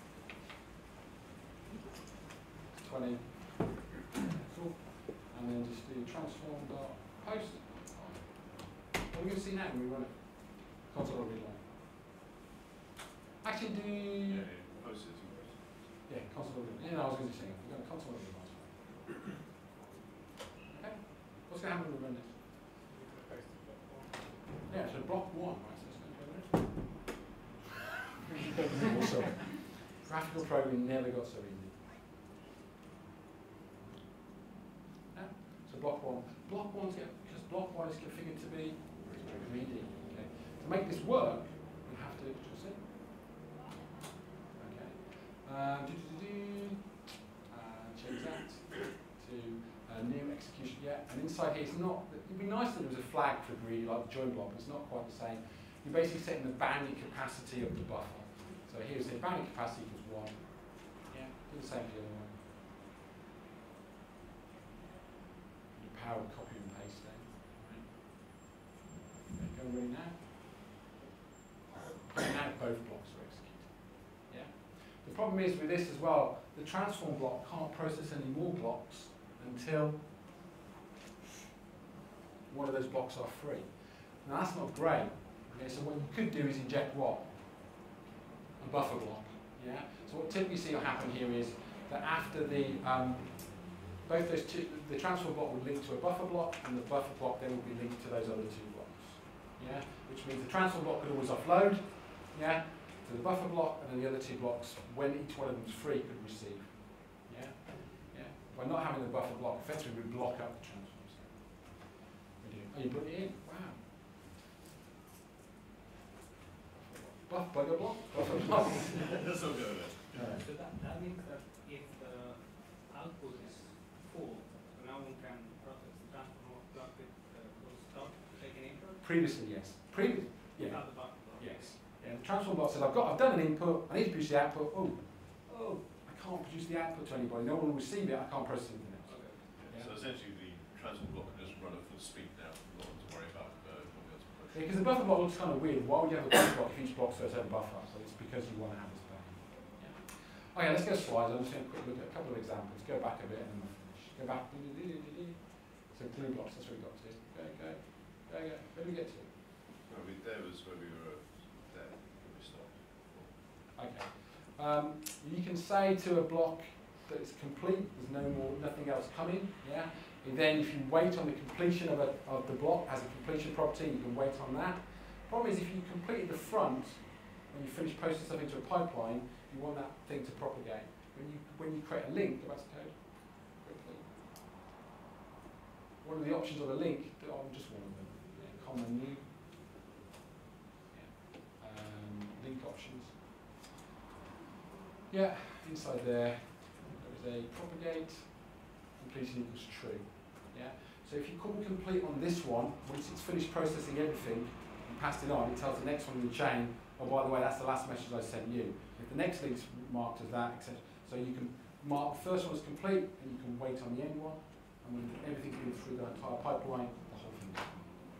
20. Cool. And then just do transform dot post. What are we going to see now when we run it? Console log readline. Actually, Yeah, post it. yeah, console log readline. Yeah, no, I was going to say we've got a console log readline. Okay. What's going to happen when we run this? Yeah, so block 1, right? So let's go there. Sorry. Graphical programming never got so easy. Yeah. So block 1. Block 1's because block 1 is configured to be greedy. Okay. To make this work, we have to just see. Okay. Change that to new execution. Yeah. And inside here, it's not. It'd be nice if there was a flag for greedy, like the join block, but it's not quite the same. You're basically setting the bounding capacity of the buffer. So here's the bounding capacity equals 1. Yeah. Do the same for the other one. The power of copy and paste then. Right. Okay, go ready now. Now both blocks are executed. Yeah. The problem is with this as well, the transform block can't process any more blocks until one of those blocks are free. Now that's not great. Okay, so what you could do is inject what? A buffer block. Yeah. So what typically see will happen here is that after the both those two, the transfer block will link to a buffer block, and the buffer block then will be linked to those other two blocks. Yeah. Which means the transfer block could always offload. Yeah. To the buffer block, and then the other two blocks, when each one of them is free, could receive. Yeah. Yeah. By not having the buffer block, effectively we block up the transfer. We do. Oh, you put it in. Wow. Bugger block? Buffer block. That's all good. So that means that if the output is full, so now one can process the transform block with those stop take an input Previously, yes. Yeah. without the buffer block. Yes. Yeah, the transform block says, I've done an input, I need to produce the output. Oh, I can't produce the output to anybody. No one will receive it, I can't process anything else. Okay. Yeah. So essentially the transfer block can just run at full speed now, not to worry about what else. Yeah, because the buffer block looks kind of weird. Why would you have a buffer block if each block's got a certain buffer? So it's because you want to have this buffer. Yeah. Okay, let's go slides. I'm just going to quick look at a couple of examples. Go back a bit and then we'll finish. Go back. So glue blocks, that's where we got to. Go. Where did we get to? There was where we were there when we stopped. Okay. You can say to a block that it's complete, there's nothing else coming, yeah? And then if you wait on the completion of the block as a completion property, you can wait on that. Problem is if you completed the front, when you finish posting stuff into a pipeline, you want that thing to propagate. When you create a link, go back to code, quickly. One of the options on the link, just one of them, yeah, common new. Link options. Yeah, inside there is a propagate, completion equals true. Yeah. So if you call complete on this one, once it's finished processing everything and passed it on, it tells the next one in the chain, oh by the way, that's the last message I sent you. If the next link's marked as that, etc. So you can mark the first one as complete, and you can wait on the end one, and when everything's been through the entire pipeline, the whole thing is fine.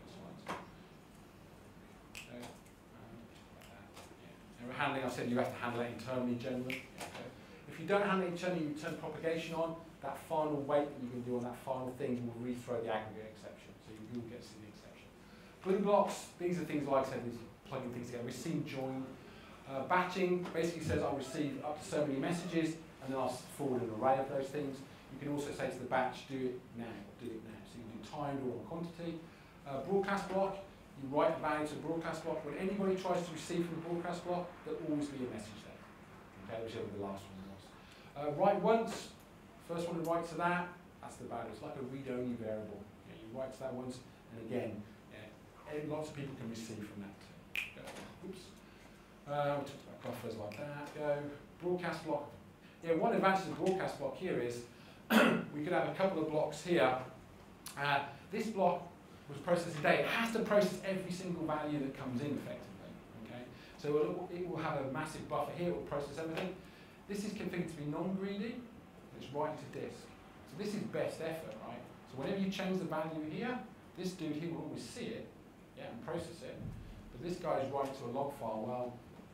Handling, I said you have to handle it internally generally. Okay. If you don't handle it internally, you turn propagation on, that final wait that you can do on that final thing will rethrow the aggregate exception, so you will get to see the exception. Glue blocks, these are things like I said, these are plugging things together. Receive, join. Batching basically says I'll receive up to so many messages, and then I'll forward an array of those things. You can also say to the batch, do it now, do it now. So you can do timed or quantity. Broadcast block, you write a value to the broadcast block. When anybody tries to receive from the broadcast block, there'll always be a message there. Okay, whichever the last one was. Write once, first one to write to that, that's the value. It's like a read-only variable. Yeah, you write to that once, and again, lots of people can receive from that too. Oops. We talked about buffers like that. Go. Broadcast block. Yeah, one advantage of the broadcast block here is we could have a couple of blocks here. This block was processing data. It has to process every single value that comes in effectively. Okay? So it will have a massive buffer here, it will process everything. This is configured to be non-greedy, it's writing to disk. So this is best effort, right? So whenever you change the value here, this dude here will always see it, yeah, and process it. But this guy is writing to a log file, well,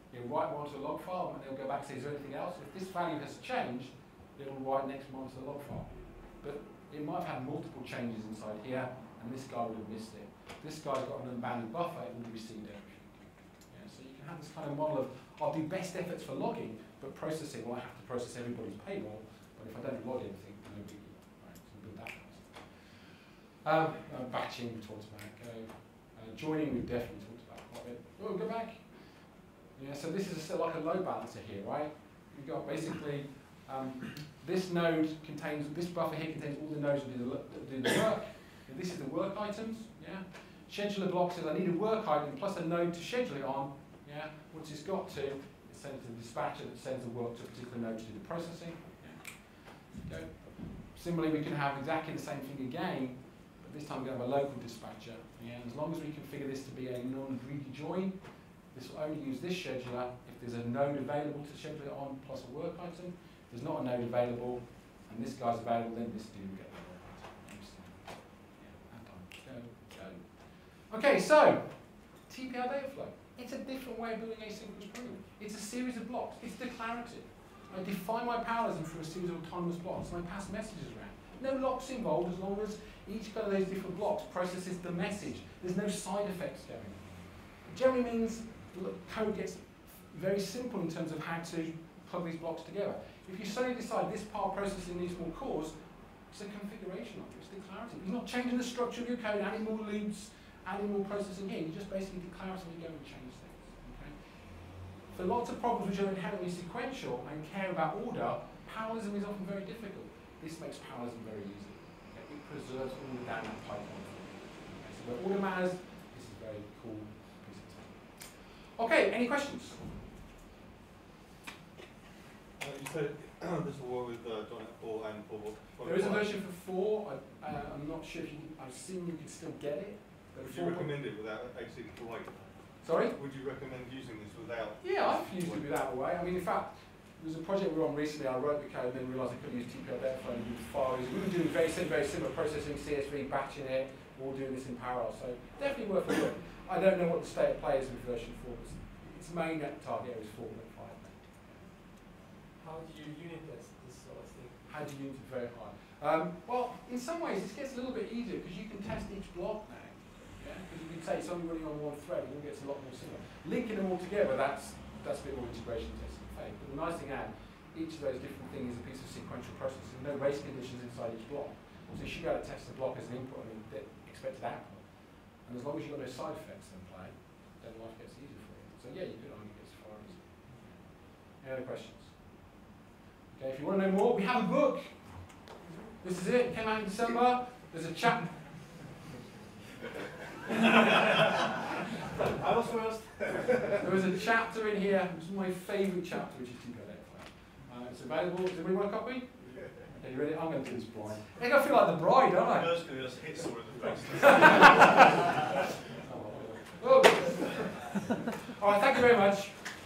You'll write one to a log file, and it'll go back and say, is there anything else? If this value has changed, it will write next one to the log file. But it might have had multiple changes inside here, and this guy would have missed it. This guy's got an unbounded buffer, it would have received everything. Yeah, so you can have this kind of model of, I'll do best efforts for logging, but processing, well, I have to process everybody's payroll, but if I don't log anything, no biggie. Right, so we'll build that first. Batching, we talked about. Joining, we've definitely talked about quite a bit. Oh, go back. Yeah, so this is like a load balancer here, right? You've got basically this node contains, this buffer here contains all the nodes that do the work. And this is the work items, yeah? Scheduler block says I need a work item plus a node to schedule it on, yeah? Once it's got to, it sends to the dispatcher that sends the work to a particular node to do the processing. Yeah. Okay. Similarly, we can have exactly the same thing again, but this time we have a local dispatcher. Yeah? And as long as we configure this to be a non-greedy join, this will only use this scheduler if there's a node available to schedule it on plus a work item. If there's not a node available and this guy's available, then this dude will get the work item. Go. Okay, so TPL data flow. It's a different way of building asynchronous programming. It's a series of blocks. It's declarative. I define my parallelism through a series of autonomous blocks and I pass messages around. No locks involved as long as each one of those different blocks processes the message. There's no side effects going on. It generally means code gets very simple in terms of how to plug these blocks together. If you suddenly decide this part processing needs more cores, it's a configuration of it, it's declarative. You're not changing the structure of your code, adding more loops, adding more processing here. You just basically declaratively go and change things. Okay? For lots of problems which are inherently sequential and care about order, parallelism is often very difficult. This makes parallelism very easy. Okay? It preserves all the down that Python. Okay? So where order matters, this is very cool. Okay, any questions? You said this will work with .NET 4 and 4.5. There is a version for 4. I'm not sure if you can, I've seen you can still get it. But Would you recommend it without actually Hawaii? Sorry? Would you recommend using this without? Yeah, I've used it without Hawaii. I mean, in fact, there was a project we were on recently. I wrote the code and then realised I couldn't use TPL data flow and do the files. We were doing very similar processing, CSV, batching it, all doing this in parallel. So definitely worth a look. I don't know what the state of play is with version 4. Its main target area is 4.5. How do you unit test this sort of thing? How do you unit it very high? Well, in some ways, this gets a little bit easier because you can test each block now. Yeah? Because you can say it's only running on one thread and it gets a lot more similar. Linking them all together, that's a bit more integration testing phase. But the nice thing is, each of those different things is a piece of sequential processing. No race conditions inside each block. So you should be able to test the block as an input and the expected output. And as long as you've got no side effects in play, then life gets easier for you. So yeah, you could argue it as far as. Any other questions? Okay, if you want to know more, we have a book. This is it. It came out in December. There's a chapter. I was first. There was a chapter in here, which is my favourite chapter, which is TPL data flow. It's available. Does everybody want a copy? Okay, you ready? I'm going to do this blind. I think I feel like the bride, don't I? First, just hit someone in the face. All right, thank you very much.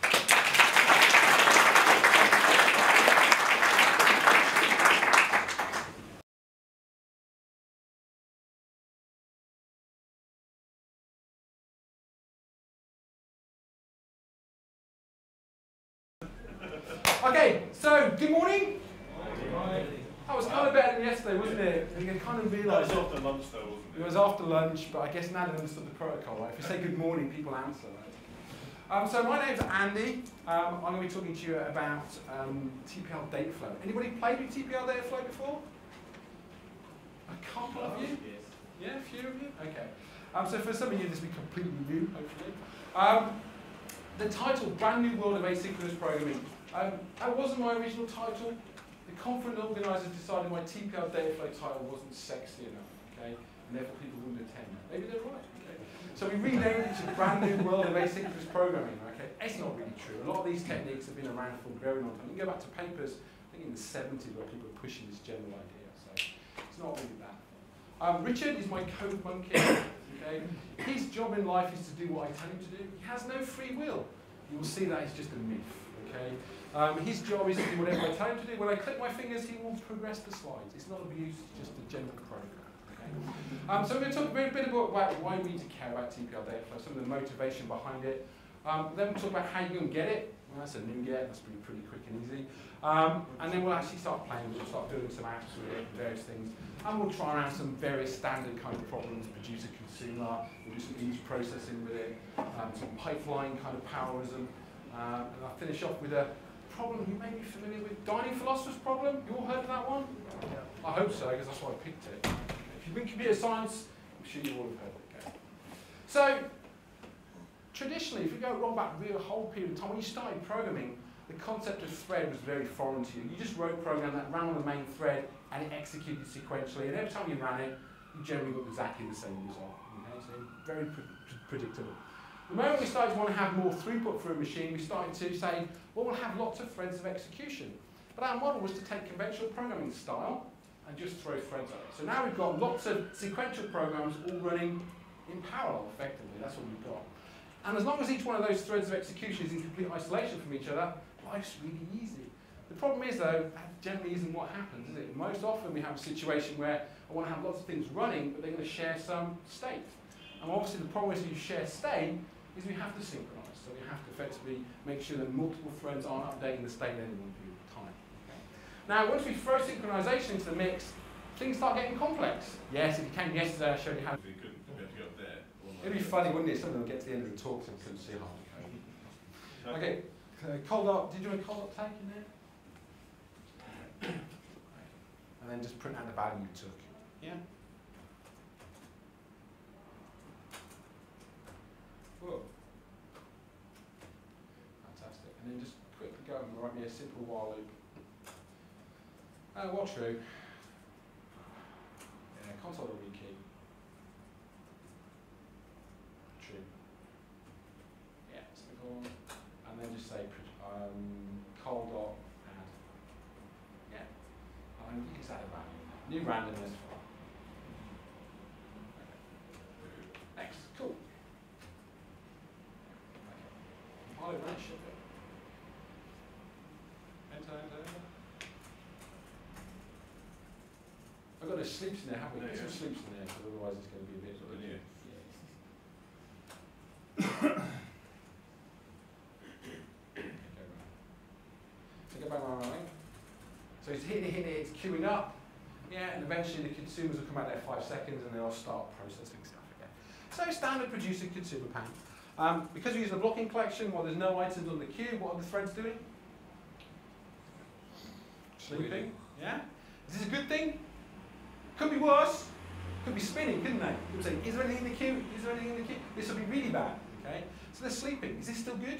Okay, so good morning. That was kind of better than yesterday, wasn't it? You can kind of realise. That was after lunch, though, wasn't it? It was after lunch, but I guess now they've understood the protocol, right? If you say good morning, people answer, right? So my name's Andy. I'm going to be talking to you about TPL data flow. Anybody played with TPL data flow before? A couple of you? Yes. Yeah, a few of you? Okay. So for some of you, this will be completely new, hopefully. The title, Brand New World of Asynchronous Programming. That wasn't my original title. The conference organisers decided my TPL data flow title wasn't sexy enough, okay? And therefore people wouldn't attend. Maybe they're right, okay? So we renamed it to Brand New World of Asynchronous Programming, okay? It's not really true. A lot of these techniques have been around for a very long time. You can go back to papers, I think in the 70s, where people were pushing this general idea, so it's not really that. Richard is my code monkey, okay? His job in life is to do what I tell him to do. He has no free will. You will see that it's just a myth, okay? His job is to do whatever I tell him to do. When I click my fingers, he will progress the slides. It's not abuse, it's just a general program. Okay? So we're going to talk a bit about why we need to care about TPL data flow, some of the motivation behind it. Then we'll talk about how you're going to get it. Well, that's a NuGet, that's pretty quick and easy. And then we'll actually start playing, we'll start building some apps with it, various things. And we'll try around some various standard kind of problems, producer, consumer, we'll do some image processing with it, some pipeline kind of powerism. And I'll finish off with a problem you may be familiar with, Dining Philosopher's Problem. You all heard of that one? Yeah. I hope so, because that's why I picked it. If you've been computer science, I'm sure you all have heard of it. Okay. So, traditionally, if you go right back a whole period of time, when you started programming, the concept of thread was very foreign to you. You just wrote a program that ran on the main thread and it executed sequentially, and every time you ran it, you generally got exactly the same result. Okay? So very predictable. The moment we started to want to have more throughput for a machine, we started to say, well, we'll have lots of threads of execution. But our model was to take conventional programming style and just throw threads at it. So now we've got lots of sequential programs all running in parallel, effectively. That's what we've got. And as long as each one of those threads of execution is in complete isolation from each other, life's really easy. The problem is, though, that generally isn't what happens, is it? Most often we have a situation where I want to have lots of things running, but they're going to share some state. And obviously the problem is if you share state, is we have to synchronize. So we have to effectively make sure that multiple threads aren't updating the state at any one period of time. Okay? Now, once we throw synchronization into the mix, things start getting complex. Yes, if you came yesterday, I showed you how. We couldn't be able to get up there. It'd be funny, wouldn't it? Some of them get to the end of the talk and couldn't see half the code. Okay, cold up. Did you want a cold up tag in there? And then just print out the value you took. Yeah? Whoa. Fantastic. And then just quickly go and write me a simple while loop. While true. Yeah, console.read key. True. Yeah, simple. And then just say call dot add. Yeah. And you can just add a value. New randomness file. Okay. Next. Cool. Okay. I'll run ship it. Enter, enter, enter. I've got a sleeps in there, haven't we? Get some sleeps in there, because otherwise it's going to be a bit sort of new. So go back right. So it's hitting it, it's queuing up. Yeah, and eventually the consumers will come out there 5 seconds and they'll start processing stuff again. So standard producer consumer pattern. Because we use the blocking collection, while there's no items on the queue, what are the threads doing? Sleeping. Yeah? Is this a good thing? Could be worse. Could be spinning, couldn't they? Could say, is there anything in the queue? Is there anything in the queue? This will be really bad. Okay? So they're sleeping. Is this still good?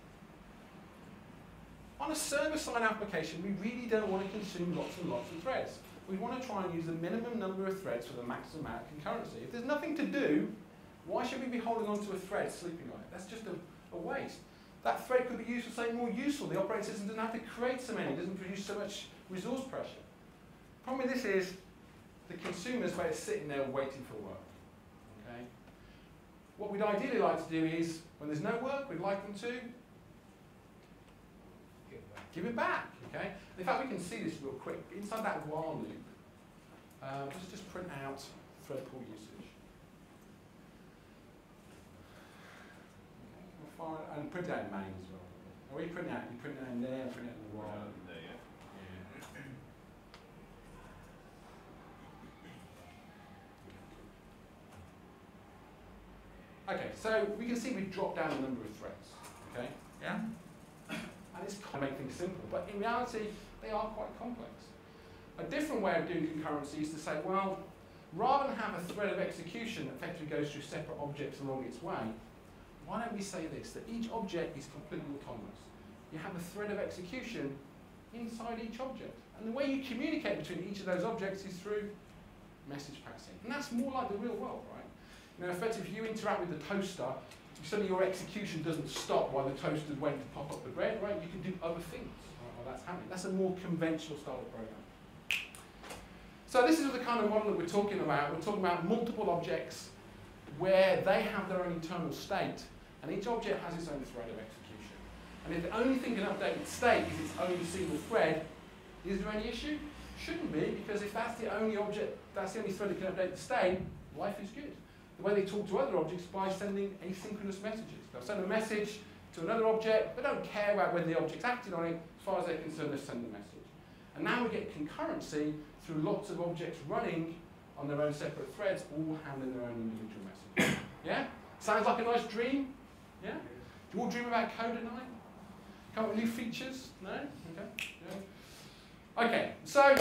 On a server-side application, we really don't want to consume lots and lots of threads. We want to try and use the minimum number of threads for the maximum amount of concurrency. If there's nothing to do, why should we be holding on to a thread, sleeping on it? That's just a waste. That thread could be used for something more useful. The operating system doesn't have to create so many, it doesn't produce so much resource pressure. The problem with this is the consumer's way of sitting there waiting for work. Okay? What we'd ideally like to do is, when there's no work, we'd like them to give it back. Okay? In fact, we can see this real quick. Inside that while loop, let's just print out thread pool usage. Okay, and print out in main as well. Are we print out? You print it in there, print it in the while. There, yeah. Okay, so we can see we've dropped down the number of threads. Okay? Yeah? And it's kind of make things simple, but in reality, they are quite complex. A different way of doing concurrency is to say, well, rather than have a thread of execution that effectively goes through separate objects along its way, why don't we say this, that each object is completely autonomous. You have a thread of execution inside each object. And the way you communicate between each of those objects is through message passing. And that's more like the real world, right? You know, effectively, if you interact with the toaster, suddenly your execution doesn't stop while the toaster's waiting to pop up the bread, right? You can do other things while that's happening. That's a more conventional style of program. So this is the kind of model that we're talking about. We're talking about multiple objects where they have their own internal state, and each object has its own thread of execution. And if the only thing can update its state is its own single thread, is there any issue? Shouldn't be, because if that's the only object, that's the only thread that can update the state, life is good. The way they talk to other objects is by sending asynchronous messages. They'll send a message to another object. They don't care about whether the object's acted on it. As far as they're concerned, they send the message. And now we get concurrency through lots of objects running on their own separate threads, all handling their own individual message. Yeah? Sounds like a nice dream? Yeah? Do you all dream about code at night? Come up with new features? No? Okay. Yeah. Okay, so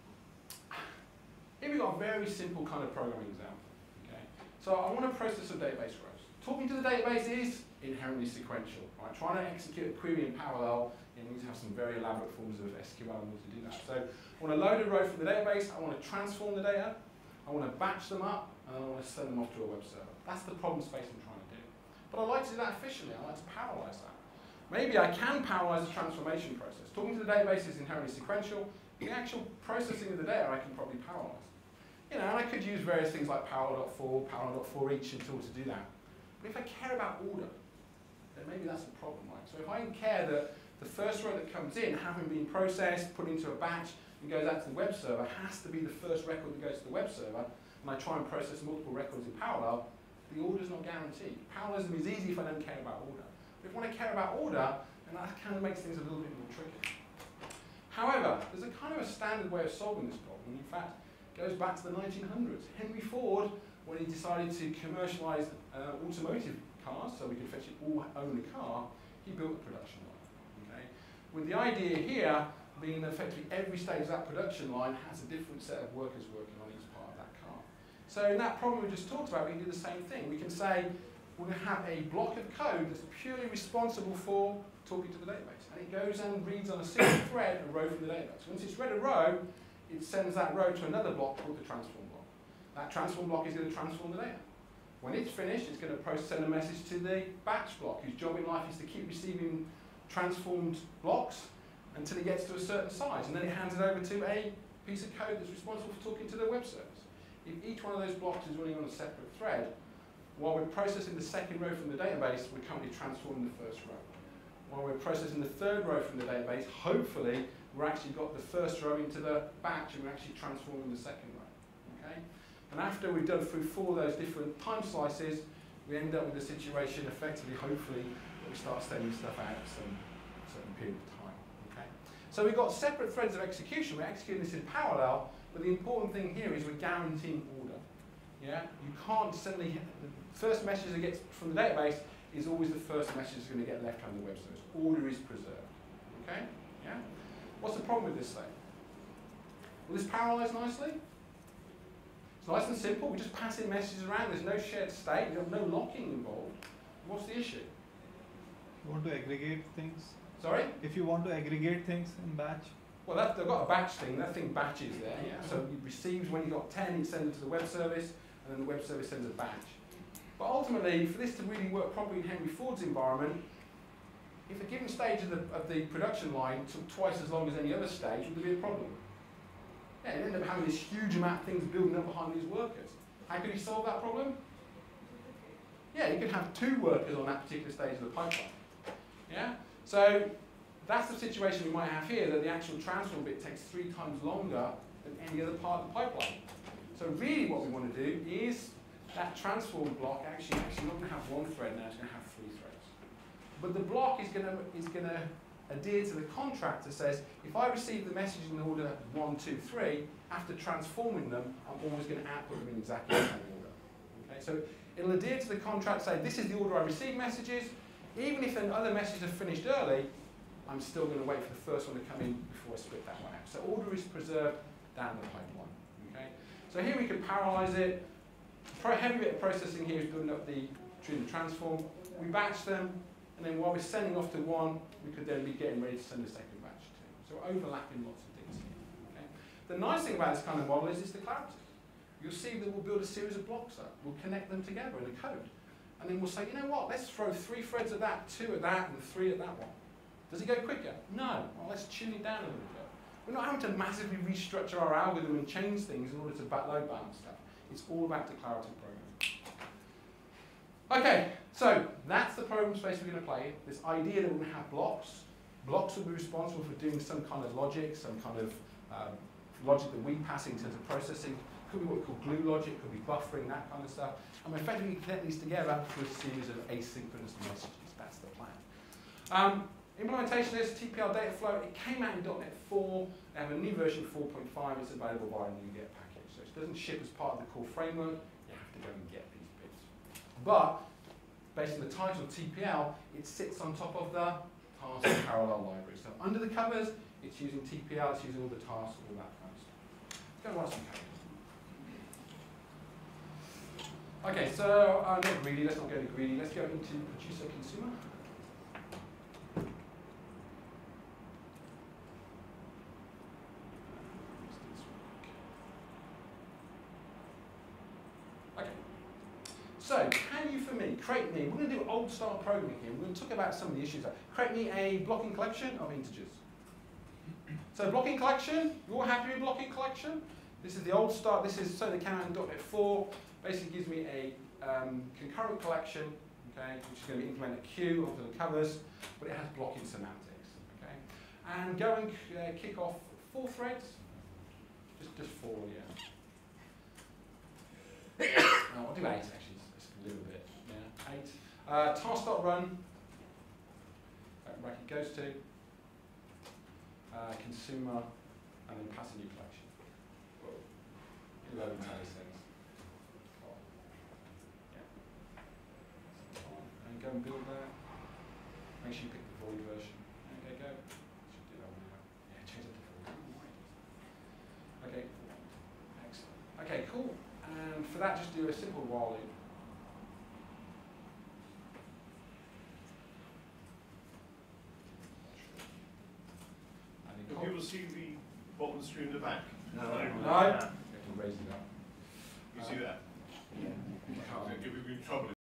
here we've got a very simple kind of programming example. Okay? So I want to process some database rows. Talking to the database is inherently sequential. Right? Trying to execute a query in parallel, you need to have some very elaborate forms of SQL in order to do that. So I want to load a row from the database, I want to transform the data, I want to batch them up, and I want to send them off to a web server. That's the problem space I'm trying to do. But I like to do that efficiently, I like to parallelize that. Maybe I can parallelize the transformation process. Talking to the database is inherently sequential. The actual processing of the data I can probably parallelize. You know, and I could use various things like parallel.for, parallel.for each until to do that. But if I care about order, then maybe that's a problem, right? So if I care that the first row that comes in, having been processed, put into a batch, and goes out to the web server, has to be the first record that goes to the web server, and I try and process multiple records in parallel, the order's not guaranteed. Parallelism is easy if I don't care about order. But if I want to care about order, then that kind of makes things a little bit more tricky. However, there's a kind of a standard way of solving this problem, and in fact, it goes back to the 1900s. Henry Ford, when he decided to commercialize automotive cars, so we could effectively all own a car, he built a production line. Okay? With the idea here being that effectively every stage of that production line has a different set of workers working on each part of that car. So in that problem we just talked about, we can do the same thing. We can say we're going to have a block of code that's purely responsible for talking to the database. And it goes and reads on a single thread a row from the database. Once it's read a row, it sends that row to another block called the transform block. That transform block is going to transform the data. When it's finished, it's going to send a message to the batch block, whose job in life is to keep receiving transformed blocks until it gets to a certain size. And then it hands it over to a piece of code that's responsible for talking to the web service. If each one of those blocks is running on a separate thread, while we're processing the second row from the database, we're currently transforming the first row. While we're processing the third row from the database, hopefully, we're actually got the first row into the batch and we're actually transforming the second row. Okay? And after we've done through 4 of those different time slices, we end up with a situation, effectively, hopefully, that we start sending stuff out at some certain period of time. Okay? So we've got separate threads of execution. We're executing this in parallel, but the important thing here is we're guaranteeing order. Yeah? You can't suddenly, the first message that gets from the database is always the first message that's going to get left on the web service. Order is preserved. Okay? Yeah? What's the problem with this thing? Will this parallelize nicely? It's nice and simple. We just pass in messages around. There's no shared state. There's no locking involved. What's the issue? You want to aggregate things? Sorry? If you want to aggregate things in batch? Well, they've got a batch thing. That thing batches there. Yeah. So it receives when you've got 10, it sends it to the web service, and then the web service sends a batch. But ultimately, for this to really work properly in Henry Ford's environment, if a given stage of the production line took twice as long as any other stage, would there be a problem? Yeah, you end up having this huge amount of things building up behind these workers. How could he solve that problem? Yeah, you could have 2 workers on that particular stage of the pipeline. Yeah? So that's the situation we might have here, that the actual transform bit takes 3 times longer than any other part of the pipeline. So really what we want to do is that transform block actually not going to have 1 thread now, it's going to have 3 threads. But the block is going to adhere to the contract that says, if I receive the message in order 1, 2, 3, after transforming them, I'm always going to output them in exactly the same order. Okay, so it'll adhere to the contract, say this is the order I receive messages. Even if other messages are finished early, I'm still going to wait for the first one to come in before I split that one out. So order is preserved down the pipeline. Okay? So here we can parallelize it. A heavy bit of processing here is building up the tree and transform. We batch them, and then while we're sending off to one, we could then be getting ready to send a second batch too. So we're overlapping lots of things here. Okay? The nice thing about this kind of model is the clarity. You'll see that we'll build a series of blocks up. We'll connect them together in a code. And then we'll say, you know what, let's throw 3 threads at that, 2 at that, and 3 at that one. Does it go quicker? No. Well, let's tune it down a little bit. We're not having to massively restructure our algorithm and change things in order to load balance stuff. It's all about declarative programming. Okay, so that's the program space we're going to play in. This idea that we're going to have blocks. Blocks will be responsible for doing some kind of logic, some kind of logic that we pass in terms of processing. Could be what we call glue logic, could be buffering, that kind of stuff. And we effectively connect these together through a series of asynchronous messages. That's the plan. Implementation of this TPL data flow, it came out in .NET 4, they have a new version 4.5, it's available via a NuGet package. So it doesn't ship as part of the core framework, you have to go and get these bits. But, based on the title TPL, it sits on top of the task parallel library. So under the covers, it's using TPL, it's using all the tasks, all that kind of stuff. Let's go and write some code. Okay, so not greedy, let's not go into greedy, let's go into producer consumer. Okay, so can you for me, create me, we're going to do old style programming here, we're going to talk about some of the issues. Create me a blocking collection of integers. So blocking collection, you're happy with blocking collection? This is the old start, this is certainly came out in .NET 4. Basically gives me a concurrent collection, okay, which is going to implement a queue onto the covers, but it has blocking semantics, okay. And go and kick off 4 threads, just 4, yeah. No, I'll do 8 actually, it's a little bit, yeah, 8. Task.run, bracket goes to, consumer, and then pass a new collection. Whoa. Load of those things. Go and build that. Make sure you pick the void version. Okay, go. Should do that one now. Yeah, change it to void. Okay, excellent. Okay, cool. And for that, just do a simple while loop. Have you ever seen the bottom screen in the back? No. No. You have to raise it up. You see that? Yeah. It'll give you trouble